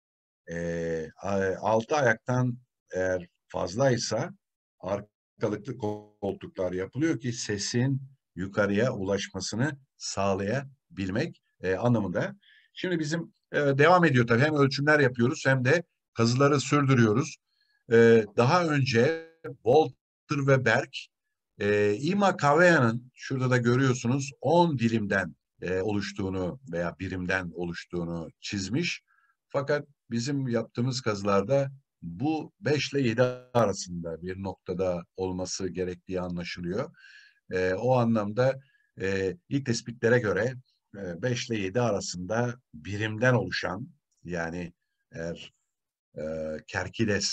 E, altı ayaktan eğer fazlaysa arkalıklı koltuklar yapılıyor ki sesin yukarıya ulaşmasını sağlayabilmek e, anlamında. Şimdi bizim e, devam ediyor tabii. Hem ölçümler yapıyoruz hem de kazıları sürdürüyoruz. E, daha önce Walter ve Berg e, Ima Kavea'nın şurada da görüyorsunuz on dilimden e, oluştuğunu veya birimden oluştuğunu çizmiş. Fakat bizim yaptığımız kazılarda bu beş ile yedi arasında bir noktada olması gerektiği anlaşılıyor. E, o anlamda e, ilk tespitlere göre e, beş ile yedi arasında birimden oluşan yani eğer e, Kerkides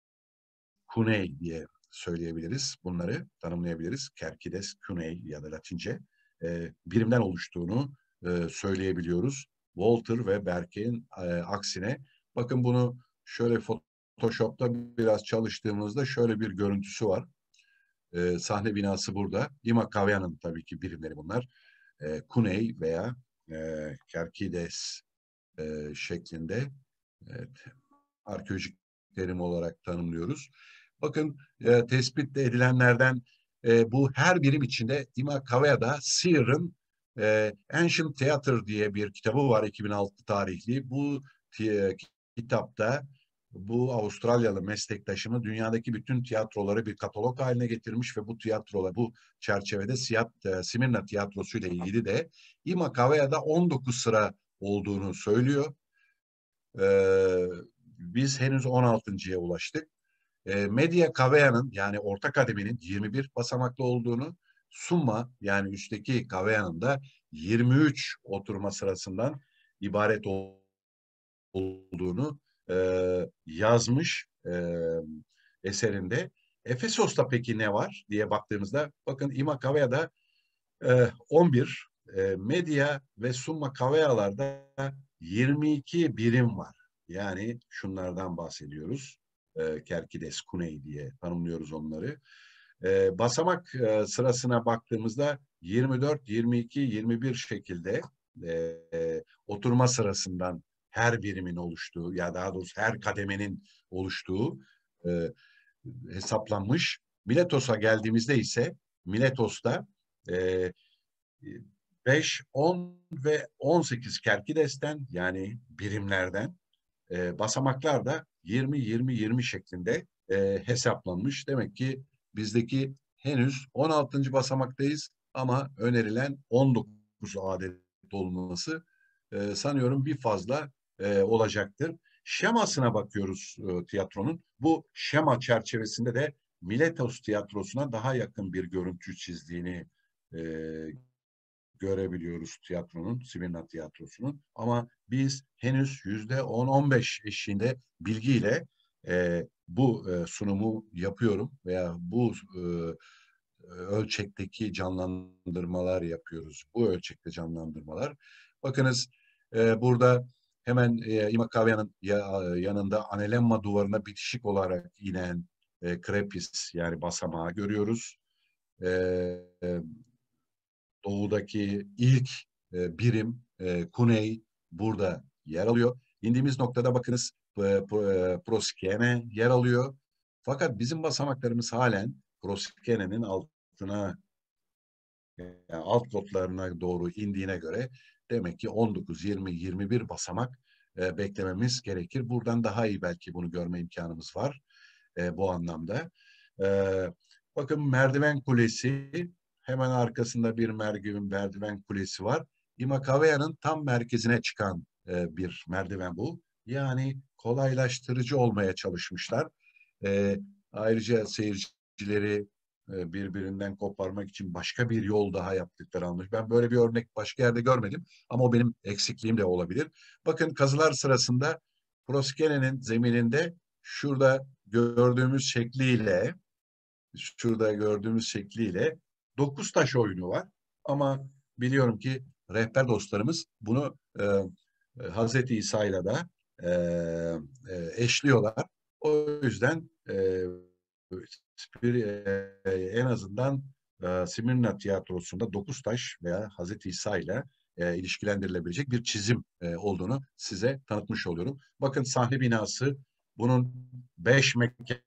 Cunei diye söyleyebiliriz. Bunları tanımlayabiliriz. Kerkides Cunei ya da Latince e, birimden oluştuğunu e, söyleyebiliyoruz. Walter ve Berk'in e, aksine. Bakın bunu şöyle Photoshop'ta biraz çalıştığımızda şöyle bir görüntüsü var. E, sahne binası burada. Ima Kavea'nın tabii ki birimleri bunlar. E, Cunei veya e, Kerkides e, şeklinde evet, arkeolojik terim olarak tanımlıyoruz. Bakın e, tespit edilenlerden e, bu her birim içinde Ima Kavea'da Sear'ın e, Ancient Theater diye bir kitabı var iki bin altı tarihli. Bu e, kitapta bu Avustralyalı meslektaşımı dünyadaki bütün tiyatroları bir katalog haline getirmiş ve bu tiyatrolar bu çerçevede Siyat, e, Simirna tiyatrosu ile ilgili de Ima Kavea'da on dokuz sıra olduğunu söylüyor. Ee, biz henüz on altıncıya ulaştık. Ee, Media Kavea'nın yani orta kademenin yirmi bir basamaklı olduğunu, Summa yani üstteki Kavea'nın da yirmi üç oturma sırasından ibaret olduğunu e, yazmış e, eserinde. Efesos'ta peki ne var diye baktığımızda bakın Ima Kavea'da e, on bir, e, Media ve Summa Kavea'larda yirmi iki birim var. Yani şunlardan bahsediyoruz. E, Kerkides Cunei diye tanımlıyoruz onları. E, basamak e, sırasına baktığımızda yirmi dört, yirmi iki, yirmi bir şekilde e, e, oturma sırasından her birimin oluştuğu ya daha doğrusu her kademenin oluştuğu e, hesaplanmış. Miletos'a geldiğimizde ise Miletos'ta e, beş, on ve on sekiz Kerkides'ten yani birimlerden e, basamaklar da yirmi, yirmi, yirmi şeklinde e, hesaplanmış. Demek ki bizdeki henüz on altıncı basamaktayız. Ama önerilen on dokuz adet olması e, sanıyorum bir fazla e, olacaktır. Şemasına bakıyoruz e, tiyatronun. Bu şema çerçevesinde de Miletos tiyatrosuna daha yakın bir görüntü çizdiğini e, görebiliyoruz tiyatronun, Simirna tiyatrosunun. Ama biz henüz yüzde on on beş eşiğinde bilgiyle e, bu e, sunumu yapıyorum veya bu e, ölçekteki canlandırmalar yapıyoruz. Bu ölçekte canlandırmalar. Bakınız e, burada hemen e, İmakavya'nın ya, yanında Anelemma duvarına bitişik olarak inen e, krepis yani basamağı görüyoruz. E, e, Doğudaki ilk e, birim e, Kuney burada yer alıyor. İndiğimiz noktada bakınız e, e, Proskene yer alıyor. Fakat bizim basamaklarımız halen Proskene'nin altına yani alt kodlarına doğru indiğine göre demek ki on dokuz, yirmi, yirmi bir basamak e, beklememiz gerekir. Buradan daha iyi belki bunu görme imkanımız var e, bu anlamda. E, bakın merdiven kulesi hemen arkasında bir merdiven, merdiven kulesi var. İmakavya'nın tam merkezine çıkan e, bir merdiven bu. Yani kolaylaştırıcı olmaya çalışmışlar. E, ayrıca seyircileri e, birbirinden koparmak için başka bir yol daha yaptıkları anlaşılıyor. Ben böyle bir örnek başka yerde görmedim ama o benim eksikliğim de olabilir. Bakın kazılar sırasında Proskene'nin zemininde şurada gördüğümüz şekliyle şurada gördüğümüz şekliyle dokuz taş oyunu var. Ama biliyorum ki rehber dostlarımız bunu e, e, Hazreti İsa'yla da e, e, eşliyorlar. O yüzden e, bir, e, en azından e, Simirna tiyatrosunda dokuz taş veya Hazreti İsa ile e, ilişkilendirilebilecek bir çizim e, olduğunu size tanıtmış oluyorum. Bakın sahne binası bunun beş mekanı,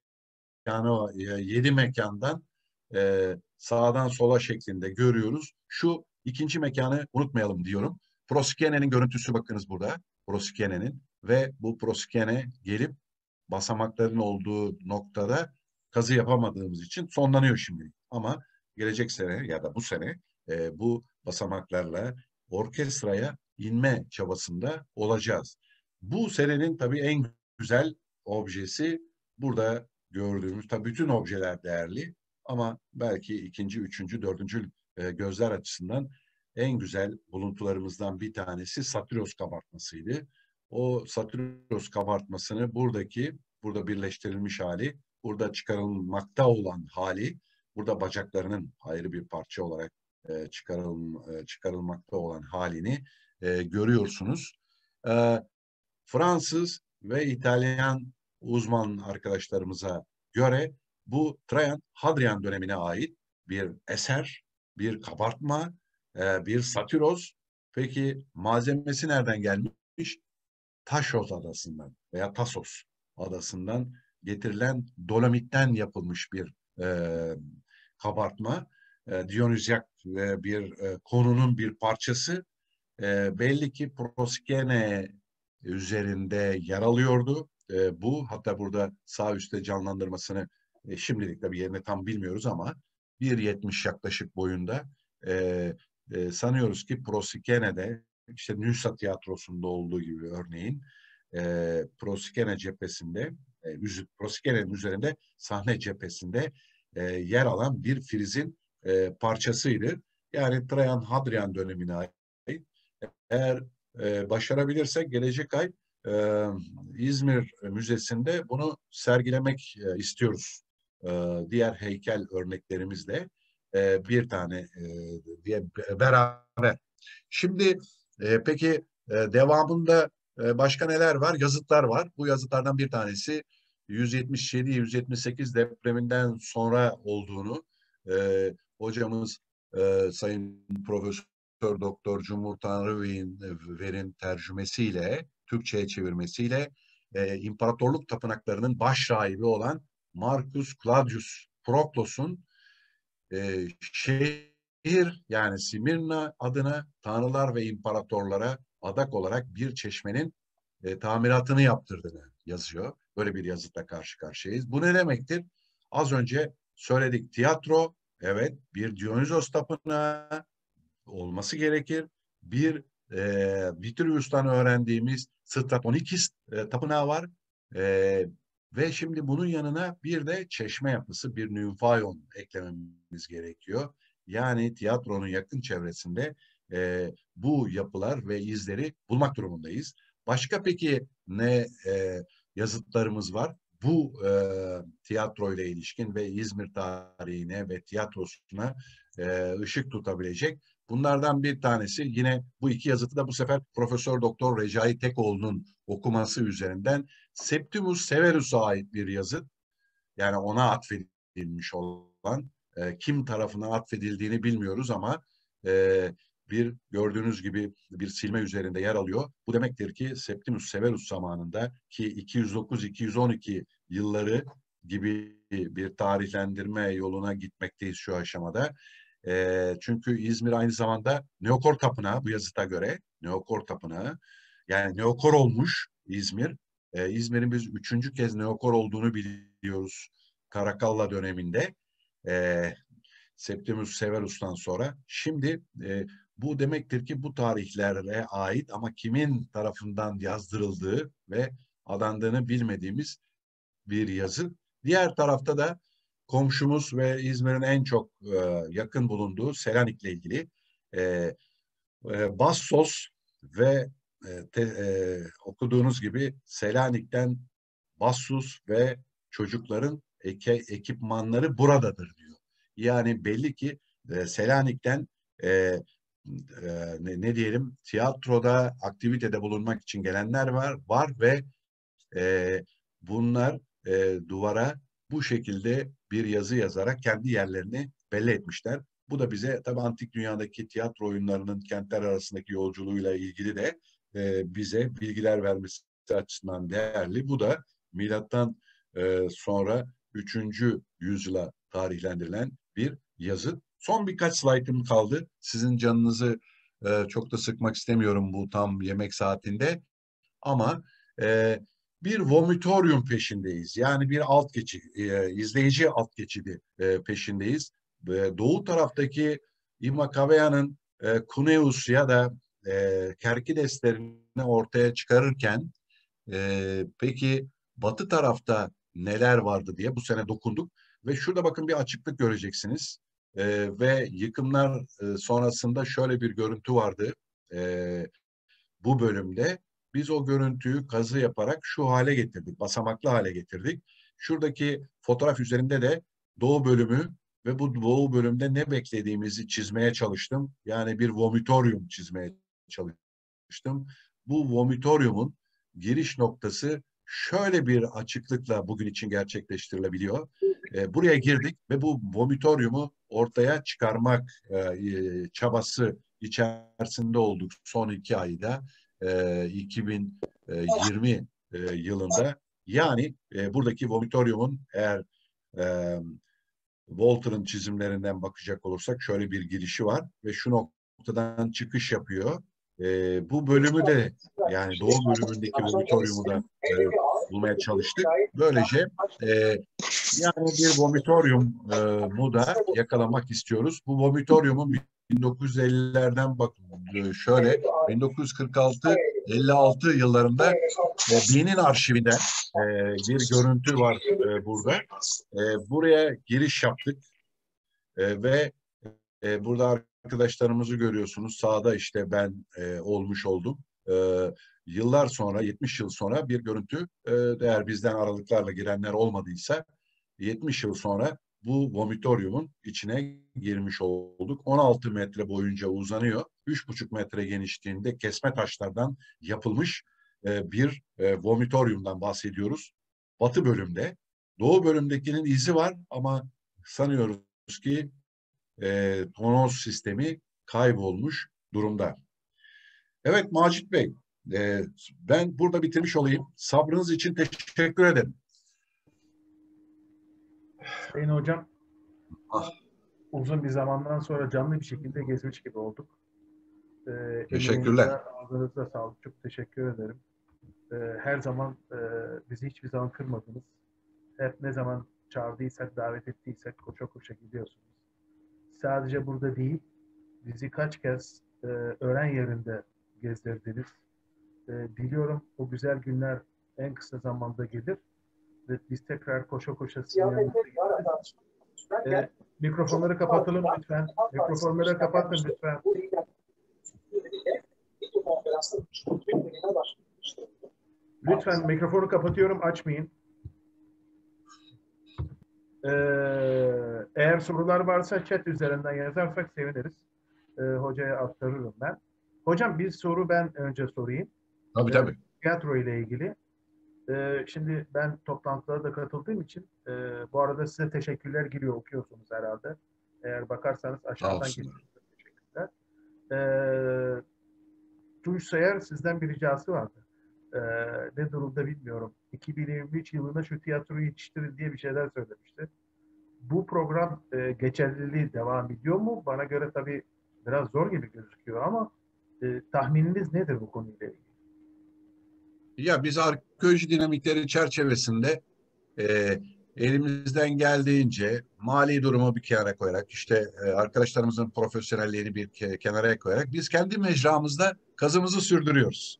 yedi mekandan e, sağdan sola şeklinde görüyoruz. Şu ikinci mekanı unutmayalım diyorum. Proskene'nin görüntüsü bakınız burada. Proskene'nin ve bu Proskene gelip basamakların olduğu noktada kazı yapamadığımız için sonlanıyor şimdi. Ama gelecek sene ya da bu sene e, bu basamaklarla orkestraya inme çabasında olacağız. Bu senenin tabii en güzel objesi burada gördüğümüz, tabii bütün objeler değerli ama belki ikinci, üçüncü, dördüncü e, gözler açısından en güzel buluntularımızdan bir tanesi Satyros kabartmasıydı. O Satyros kabartmasını buradaki, burada birleştirilmiş hali, burada çıkarılmakta olan hali, burada bacaklarının ayrı bir parça olarak e, çıkarıl, e, çıkarılmakta olan halini e, görüyorsunuz. E, Fransız ve İtalyan uzman arkadaşlarımıza göre bu Trajan Hadrian dönemine ait bir eser, bir kabartma, e, bir satyros. Peki malzemesi nereden gelmiş? Taşos adasından veya Tasos adasından getirilen dolomitten yapılmış bir e, kabartma. E, Dionysyak e, bir e, konunun bir parçası. E, belli ki Proskene üzerinde yer alıyordu. E, bu hatta burada sağ üstte canlandırmasını e, şimdilik tabii yerini tam bilmiyoruz ama bir yetmiş yaklaşık boyunda e, e, sanıyoruz ki Proskene'de işte Nüsa tiyatrosunda olduğu gibi örneğin e, Proskene cephesinde e, Proskene'nin üzerinde sahne cephesinde e, yer alan bir frizin e, parçasıydı. Yani Trajan Hadrian dönemine ait. Eğer e, başarabilirsek gelecek ay e, İzmir Müzesi'nde bunu sergilemek e, istiyoruz. E, diğer heykel örneklerimizle e, bir tane e, diye beraber. Şimdi e, peki e, devamında e, başka neler var? Yazıtlar var. Bu yazıtlardan bir tanesi yüz yetmiş yedi yüz yetmiş sekiz depreminden sonra olduğunu e, hocamız e, Sayın Profesör Doktor Cumhur Tanrıver'in tercümesiyle, Türkçe'ye çevirmesiyle e, imparatorluk tapınaklarının baş rahibi olan Marcus Claudius Proklos'un e, şehir yani Simirna adına tanrılar ve imparatorlara adak olarak bir çeşmenin e, tamiratını yaptırdığını yazıyor. Böyle bir yazıtla karşı karşıyayız. Bu ne demektir? Az önce söyledik, tiyatro Evet, bir Dionysos tapınağı olması gerekir. Bir e, Vitruvius'tan öğrendiğimiz Stratonikis e, tapınağı var. E, ve şimdi bunun yanına bir de çeşme yapısı, bir nymphaion eklememiz gerekiyor. Yani tiyatronun yakın çevresinde e, bu yapılar ve izleri bulmak durumundayız. Başka peki ne e, yazıtlarımız var? Bu e, tiyatro ile ilişkin ve İzmir tarihine ve tiyatrosuna e, ışık tutabilecek. Bunlardan bir tanesi yine bu iki yazıtı da bu sefer Profesör Doktor Recai Tekoğlu'nun okuması üzerinden Septimus Severus'a ait bir yazıt. Yani ona atfedilmiş olan e, kim tarafına atfedildiğini bilmiyoruz ama e, bir gördüğünüz gibi bir silme üzerinde yer alıyor. Bu demektir ki Septimus Severus zamanında ki iki yüz dokuz iki yüz on iki yılları gibi bir tarihlendirme yoluna gitmekteyiz şu aşamada. E, çünkü İzmir aynı zamanda Neokor Tapınağı bu yazıta göre Neokor Tapınağı yani Neokor olmuş İzmir. E, İzmir'in biz üçüncü kez Neokor olduğunu biliyoruz. Karakalla döneminde e, Septimus Severus'tan sonra. Şimdi e, bu demektir ki bu tarihlere ait ama kimin tarafından yazdırıldığı ve adandığını bilmediğimiz bir yazı. Diğer tarafta da komşumuz ve İzmir'in en çok e, yakın bulunduğu Selanik'le ilgili e, e, Bassos ve e, te, e, okuduğunuz gibi Selanik'ten Bassus ve çocukların eke, ekipmanları buradadır diyor. Yani belli ki e, Selanik'ten e, e, ne, ne diyelim tiyatroda aktivitede bulunmak için gelenler var var ve e, bunlar e, duvara bu şekilde bir yazı yazarak kendi yerlerini belli etmişler. Bu da bize tabii antik dünyadaki tiyatro oyunlarının kentler arasındaki yolculuğuyla ilgili de e, bize bilgiler vermesi açısından değerli. Bu da milattan e, sonra üçüncü yüzyıla tarihlendirilen bir yazı. Son birkaç slaytım kaldı. Sizin canınızı e, çok da sıkmak istemiyorum bu tam yemek saatinde. Ama e, bir vomitorium peşindeyiz. Yani bir alt geçit, e, izleyici alt geçidi e, peşindeyiz. E, doğu taraftaki İmakavea'nın e, Cuneus ya da e, Kerkideslerini ortaya çıkarırken e, peki batı tarafta neler vardı diye bu sene dokunduk. Ve şurada bakın bir açıklık göreceksiniz. E, ve yıkımlar e, sonrasında şöyle bir görüntü vardı. E, bu bölümde biz o görüntüyü kazı yaparak şu hale getirdik, basamaklı hale getirdik. Şuradaki fotoğraf üzerinde de doğu bölümü ve bu doğu bölümde ne beklediğimizi çizmeye çalıştım. Yani bir vomitorium çizmeye çalıştım. Bu vomitoriumun giriş noktası şöyle bir açıklıkla bugün için gerçekleştirilebiliyor. E, buraya girdik ve bu vomitoriumu ortaya çıkarmak e, çabası içerisinde olduk son iki ayda e, iki bin yirmi e, yılında. Yani e, buradaki vomitoriumun eğer e, Walter'ın çizimlerinden bakacak olursak şöyle bir girişi var ve şu noktadan çıkış yapıyor. E, bu bölümü de yani doğu bölümündeki vomitoriumu da e, bulmaya çalıştık. Böylece e, yani bir vomitoriumu da yakalamak istiyoruz. Bu vomitoriumun bin dokuz yüz ellilerden bak şöyle bin dokuz yüz kırk altı elli altı yıllarında e, B'nin arşivinden e, bir görüntü var e, burada. E, buraya giriş yaptık e, ve e, burada arkadaşlarımızı görüyorsunuz. Sağda işte ben e, olmuş oldum. E, yıllar sonra, yetmiş yıl sonra bir görüntü. E, eğer bizden aralıklarla girenler olmadıysa yetmiş yıl sonra bu vomitoriumun içine girmiş olduk. on altı metre boyunca uzanıyor. üç buçuk metre genişliğinde kesme taşlardan yapılmış e, bir e, vomitoriumdan bahsediyoruz. Batı bölümde. Doğu bölümdekinin izi var ama sanıyoruz ki e, tonoz sistemi kaybolmuş durumda. Evet Macit Bey, e, ben burada bitirmiş olayım. Sabrınız için teşekkür ederim. Sayın Hocam, Ah, uzun bir zamandan sonra canlı bir şekilde gezmiş gibi olduk. E, teşekkürler. emeğinize, ağzınıza sağlık. Çok teşekkür ederim. E, her zaman e, bizi hiçbir zaman kırmadınız. Hep ne zaman çağırdıysak, davet ettiysek koşa koşa gidiyorsunuz. sadece burada değil, bizi kaç kez e, öğren yerinde gezdirdiniz. E, biliyorum o güzel günler en kısa zamanda gelir ve biz tekrar koşa koşa sizin yanınıza geliriz. E, mikrofonları kapatalım lütfen. Mikrofonları kapatın lütfen. Lütfen mikrofonu kapatıyorum, açmayın. Ee, eğer sorular varsa chat üzerinden yazarsak seviniriz. Ee, hocaya aktarırım ben. Hocam bir soru ben önce sorayım. Tabii Ee, tabii. tiyatro ile ilgili. Ee, şimdi ben toplantılara da katıldığım için e, bu arada size teşekkürler giriyor, okuyorsunuz herhalde. Eğer bakarsanız Sağ aşağıdan olsunlar. geliyor. Teşekkürler. Ee, Tunç Sayar sizden bir ricası vardı. Ee, ne durumda bilmiyorum. iki bin yirmi üç yılında şu tiyatroyu yetiştirin diye bir şeyler söylemişti. Bu program e, geçerliliği devam ediyor mu? Bana göre tabii biraz zor gibi gözüküyor ama e, tahmininiz nedir bu konuyla ilgili? Ya biz arkeoloji dinamikleri çerçevesinde e, elimizden geldiğince mali durumu bir kenara koyarak, işte e, arkadaşlarımızın profesyonelliğini bir ke- kenara koyarak biz kendi mecramızda kazımızı sürdürüyoruz.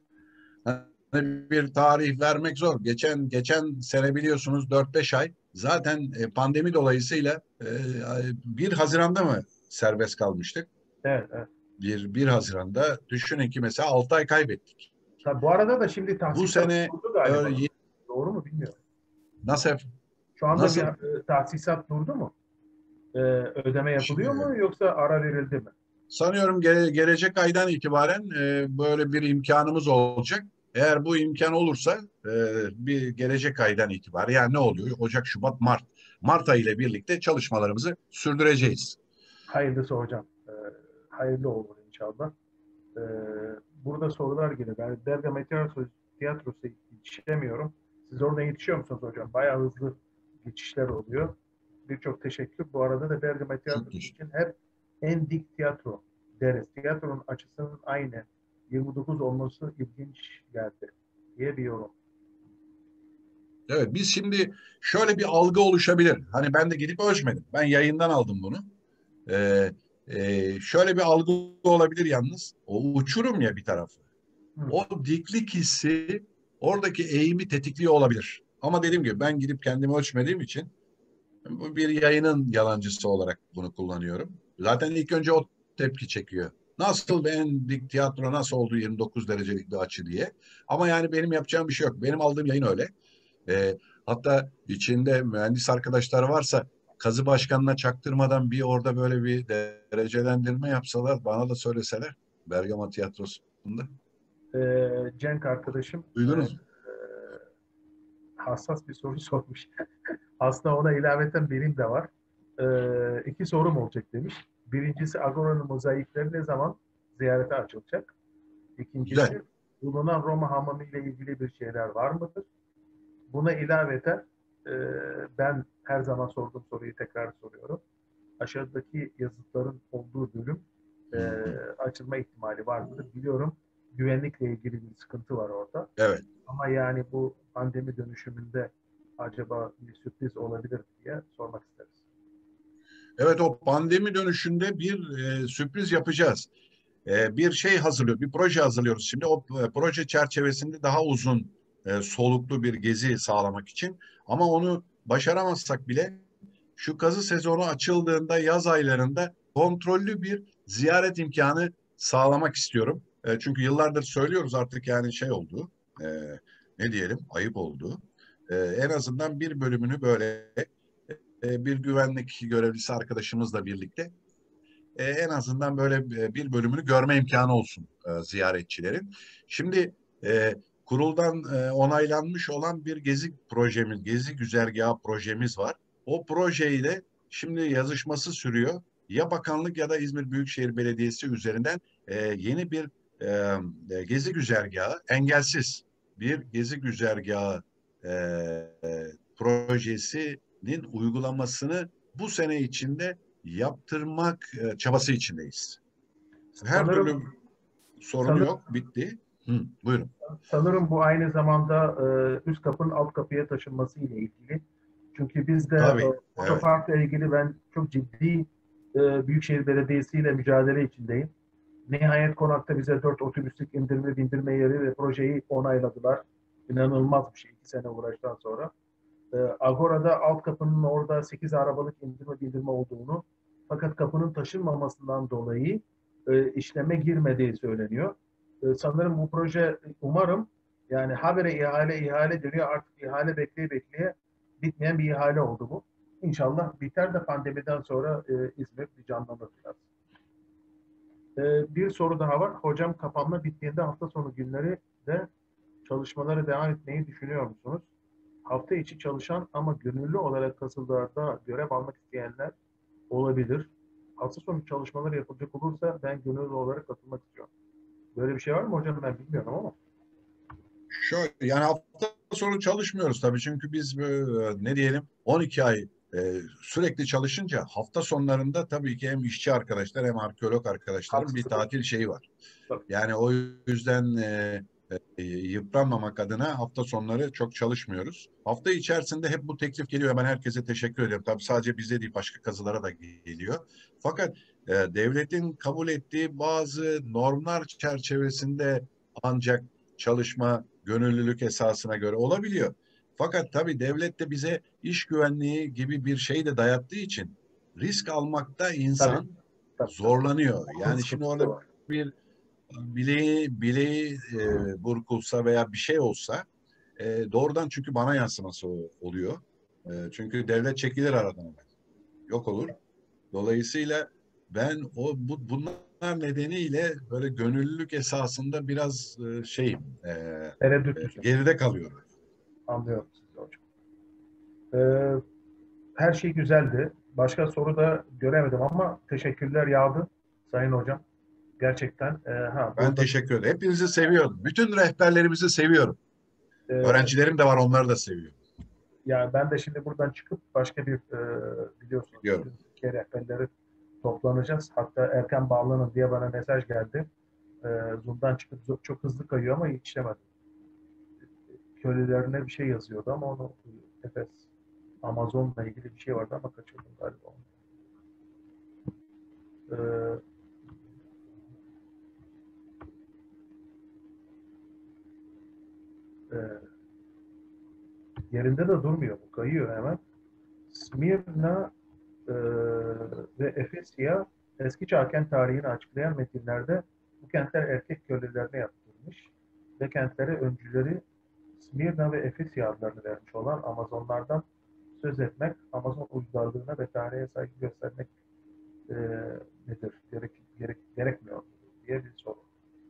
Hani bir tarih vermek zor. Geçen geçen sene biliyorsunuz dört beş ay zaten e, pandemi dolayısıyla e, bir Haziran'da mı serbest kalmıştık? Evet, evet. Bir, bir Haziran'da düşünün ki mesela altı ay kaybettik. Tabii bu arada da şimdi Bu tahsisat sene durdu galiba. e, Doğru mu bilmiyorum. nasıl Şu anda nasıl bir e, tahsisat durdu mu? E, ödeme yapılıyor Şimdi- mu yoksa ara verildi mi? sanıyorum gele- gelecek aydan itibaren e, böyle bir imkanımız olacak. Eğer bu imkan olursa e, bir gelecek aydan itibaren, yani ne oluyor? Ocak, Şubat, Mart. Mart ayı ile birlikte çalışmalarımızı sürdüreceğiz. Hayırlısı hocam. E, hayırlı olur inşallah. E, burada sorular geliyor. Ben Bergama Tiyatrosu, tiyatrosu yetişemiyorum. Siz orada yetişiyor musunuz hocam? Bayağı hızlı geçişler oluyor. Birçok teşekkür. Bu arada da Bergama Çok Tiyatrosu teşekkür. için hep en dik tiyatro deriz. Tiyatronun açısının aynı yirmi dokuz olması ilginç geldi diye bir yorum. Evet, biz şimdi şöyle bir algı oluşabilir. Hani ben de gidip ölçmedim. Ben yayından aldım bunu. Ee, e, şöyle bir algı olabilir yalnız. O uçurum ya bir tarafı. Hı. O diklik hissi oradaki eğimi tetikliyor olabilir. Ama dediğim gibi ben gidip kendimi ölçmediğim için bu bir yayının yalancısı olarak bunu kullanıyorum. Zaten ilk önce o tepki çekiyor. Nasıl ben dik tiyatro nasıl oldu yirmi dokuz derecelik bir açı diye. Ama yani benim yapacağım bir şey yok. Benim aldığım yayın öyle. E, hatta içinde mühendis arkadaşlar varsa kazı başkanına çaktırmadan bir orada böyle bir derecelendirme yapsalar, bana da söyleseler Bergama Tiyatrosu'nda. Ee, Cenk arkadaşım Duydunuz mu? e, hassas bir soru sormuş. Aslında ona ilaveten benim de var. Ee, iki sorum olacak demiş. Birincisi Agora'nın mozaikleri ne zaman ziyarete açılacak? İkincisi Güzel. bulunan Roma hamamı ile ilgili bir şeyler var mıdır? Buna ilaveten e, ben her zaman sorduğum soruyu tekrar soruyorum. Aşağıdaki yazıtların olduğu bölüm e, açılma ihtimali var mıdır? Biliyorum güvenlikle ilgili bir sıkıntı var orada. Evet. Ama yani bu pandemi dönüşümünde acaba bir sürpriz olabilir diye sormak isteriz. Evet, o pandemi dönüşünde bir e, sürpriz yapacağız. E, bir şey hazırlıyor, bir proje hazırlıyoruz şimdi. O e, proje çerçevesinde daha uzun e, soluklu bir gezi sağlamak için. Ama onu başaramazsak bile şu kazı sezonu açıldığında yaz aylarında kontrollü bir ziyaret imkanı sağlamak istiyorum. E, çünkü yıllardır söylüyoruz, artık yani şey oldu, e, ne diyelim, ayıp oldu. E, en azından bir bölümünü böyle e, bir güvenlik görevlisi arkadaşımızla birlikte e, en azından böyle e, bir bölümünü görme imkanı olsun e, ziyaretçilerin. Şimdi e, kuruldan e, onaylanmış olan bir gezi projemiz, gezi güzergahı projemiz var. O projeyi de şimdi yazışması sürüyor. Ya bakanlık ya da İzmir Büyükşehir Belediyesi üzerinden e, yeni bir e, e, gezi güzergahı, engelsiz bir gezi güzergahı e, e, projesinin uygulamasını bu sene içinde yaptırmak e, çabası içindeyiz. Her Sanırım, türlü sorunu sanırım, yok, bitti. Hı, buyurun. Sanırım bu aynı zamanda e, üst kapının alt kapıya taşınması ile ilgili. Çünkü biz de Tabii, e, evet. otoparkla ilgili ben çok ciddi e, Büyükşehir Belediyesi ile mücadele içindeyim. Nihayet Konak'ta bize dört otobüslük indirme bindirme yeri ve projeyi onayladılar. İnanılmaz bir şey iki sene uğraştan sonra. E, Agora'da alt kapının orada sekiz arabalık indirme bindirme olduğunu fakat kapının taşınmamasından dolayı e, işleme girmediği söyleniyor. E, sanırım bu proje umarım yani habere ihale ihale dönüyor artık ihale bekleye bekleye bitmeyen bir ihale oldu bu. İnşallah biter de pandemiden sonra e, İzmir bir canlanır biraz. E, bir soru daha var. Hocam kapanma bittiğinde hafta sonu günleri de çalışmalara devam etmeyi düşünüyor musunuz? Hafta içi çalışan ama gönüllü olarak kasıllarda görev almak isteyenler olabilir. Hafta sonu çalışmaları yapılacak olursa ben gönüllü olarak katılmak istiyorum. Böyle bir şey var mı hocam? Ben bilmiyorum ama. Şöyle, yani hafta sonu çalışmıyoruz tabii çünkü biz böyle, ne diyelim on iki ay e, sürekli çalışınca hafta sonlarında tabii ki hem işçi arkadaşlar hem arkeolog arkadaşların bir tatil şeyi var. Tabii. Yani o yüzden e, e, yıpranmamak adına hafta sonları çok çalışmıyoruz. Hafta içerisinde hep bu teklif geliyor. Ben herkese teşekkür ediyorum. Tabii sadece bize değil başka kazılara da geliyor. Fakat e, devletin kabul ettiği bazı normlar çerçevesinde ancak çalışma gönüllülük esasına göre olabiliyor. Fakat tabii devlet de bize iş güvenliği gibi bir şey de dayattığı için risk almakta insan Tabii, tabii. zorlanıyor. Yani şimdi Sıkıntısı orada var. bir bileği bileği e, burkulsa veya bir şey olsa e, doğrudan çünkü bana yansıması oluyor. E, çünkü devlet çekilir aradan. Yok olur. Dolayısıyla ben o bu bunlar nedeniyle böyle gönüllülük esasında biraz e, şeyim e, e, Tereddütlüsün. geride kalıyorum. Anlıyorum sizi hocam. Ee, her şey güzeldi. Başka soru da göremedim ama teşekkürler yağdı Sayın Hocam. Gerçekten e, ha Ben burada teşekkür ederim. Hepinizi seviyorum. Bütün rehberlerimizi seviyorum. e, Öğrencilerim de var, onları da seviyorum. yani ben de şimdi buradan çıkıp başka bir e, biliyorsunuz Biliyorum. bütün Türkiye rehberleri toplanacağız. Hatta erken bağlanın diye bana mesaj geldi. E, Zoom'dan çıkıp çok hızlı kayıyor ama yetişemedim. Kölelerine bir şey yazıyordu ama onu Efes Amazon'la ilgili bir şey vardı ama kaçırdım galiba onu. Ee, e, yerinde de durmuyor bu. Kayıyor hemen. Smirna e, ve Efesya eski çağ kent tarihini açıklayan metinlerde bu kentler erkek kölelerine yaptırılmış ve kentlere öncüleri Smirna ve Efesya adlarını vermiş olan Amazonlardan söz etmek, Amazon uygarlığına ve tarihe saygı göstermek e, nedir? Gerek, gerek, gerekmiyor diye bir soru.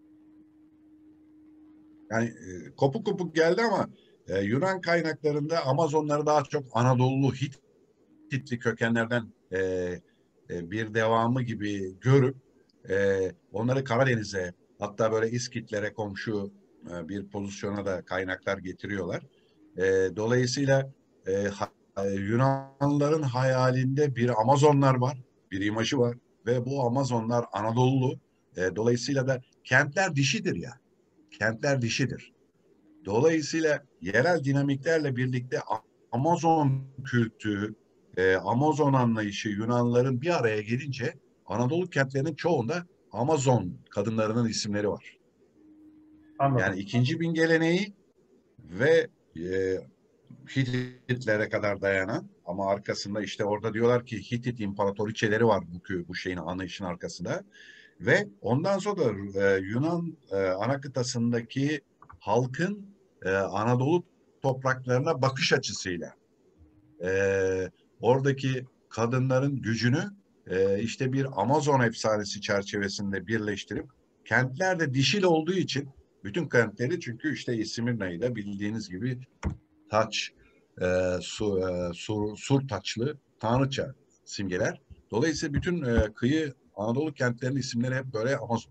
Yani e, kopuk kopuk geldi ama e, Yunan kaynaklarında Amazonları daha çok Anadolu Hititli kökenlerden e, e, bir devamı gibi görüp e, onları Karadeniz'e hatta böyle İskitlere komşu e, bir pozisyona da kaynaklar getiriyorlar. E, dolayısıyla e, ha, e, Yunanlıların hayalinde bir Amazonlar var, bir imajı var ve bu Amazonlar Anadolu. E, dolayısıyla da kentler dişidir ya. Kentler dişidir. Dolayısıyla yerel dinamiklerle birlikte Amazon kültürü, e, Amazon anlayışı Yunanlıların bir araya gelince Anadolu kentlerinin çoğunda Amazon kadınlarının isimleri var. Anladım. Yani ikinci bin geleneği ve e, Hititlere kadar dayanan ama arkasında işte orada diyorlar ki Hitit imparatoriçeleri var bu, bu şeyin anlayışın arkasında. Ve ondan sonra da e, Yunan e, ana kıtasındaki halkın e, Anadolu topraklarına bakış açısıyla e, oradaki kadınların gücünü e, işte bir Amazon efsanesi çerçevesinde birleştirip kentlerde dişil olduğu için bütün kentleri çünkü işte İsmirna'yı da bildiğiniz gibi taç, e, su, e, sur, sur taçlı tanrıça simgeler. Dolayısıyla bütün e, kıyı Anadolu kentlerinin isimleri hep böyle Amazon.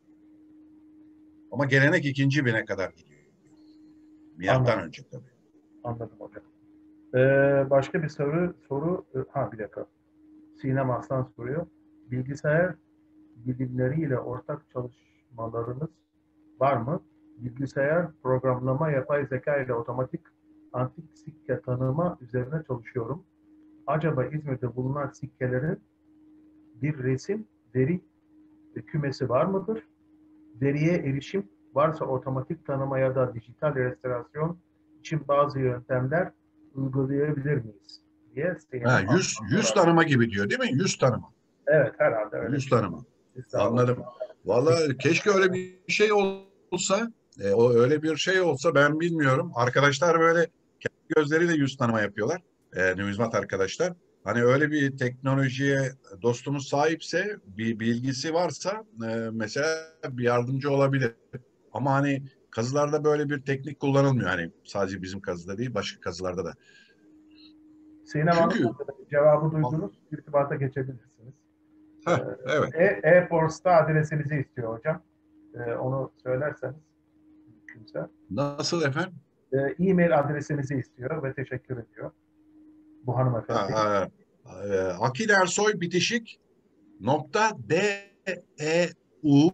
Ama gelenek ikinci bine kadar gidiyor. Milattan Anladım. önce tabii. Anladım hocam. Ee, başka bir soru, soru, ha bir dakika. Sinem Aslan soruyor. Bilgisayar bilimleriyle ortak çalışmalarınız var mı? Bilgisayar programlama, yapay zeka ile otomatik antik sikke tanıma üzerine çalışıyorum. Acaba İzmir'de bulunan sikkelerin bir resim, veri ve kümesi var mıdır? Veriye erişim varsa otomatik tanıma ya da dijital restorasyon için bazı yöntemler uygulayabilir miyiz diye Ha, Zeynep yüz, Hanım yüz sorar. tanıma gibi diyor değil mi? Yüz tanıma. Evet, herhalde öyle bir Yüz şey. tanıma. Siz daha Anladım. Vallahi keşke öyle bir şey olsa. E, o öyle bir şey olsa ben bilmiyorum. Arkadaşlar böyle kendi gözleriyle yüz tanıma yapıyorlar. E, numizmat arkadaşlar. Hani öyle bir teknolojiye dostumuz sahipse, bir bilgisi varsa e, mesela bir yardımcı olabilir. Ama hani kazılarda böyle bir teknik kullanılmıyor. Hani sadece bizim kazıda değil, başka kazılarda da. Sinem Hanım, Çünkü cevabı duydunuz. İrtibata geçebilirsiniz. heh, evet. E- E-Force'da adresinizi istiyor hocam. E, onu söylerseniz mümkünse. Nasıl efendim? E, E-mail adresinizi istiyor ve teşekkür ediyor bu Ha, hanımefendi. ha, e, Akil Ersoy bitişik nokta D E U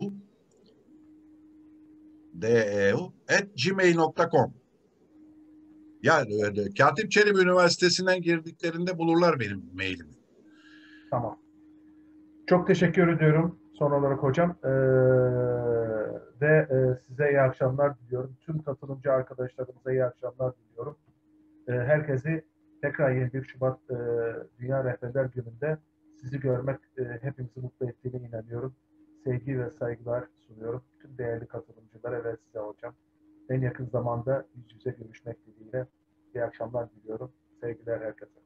D E U at gmail nokta com. Yani öyle, Katip Çelebi Üniversitesi'nden girdiklerinde bulurlar benim mailimi. Tamam. Çok teşekkür ediyorum son olarak hocam. Ee, ve e, size iyi akşamlar diliyorum. Tüm katılımcı arkadaşlarımıza iyi akşamlar diliyorum. Ee, herkesi tekrar yirmi bir Şubat e, Dünya Rehberler Günü'nde sizi görmek e, hepimizi mutlu ettiğine inanıyorum. Sevgi ve saygılar sunuyorum. Tüm değerli katılımcılara ve size hocam. En yakın zamanda yüz yüze görüşmek dileğiyle iyi akşamlar diliyorum. Sevgiler herkese.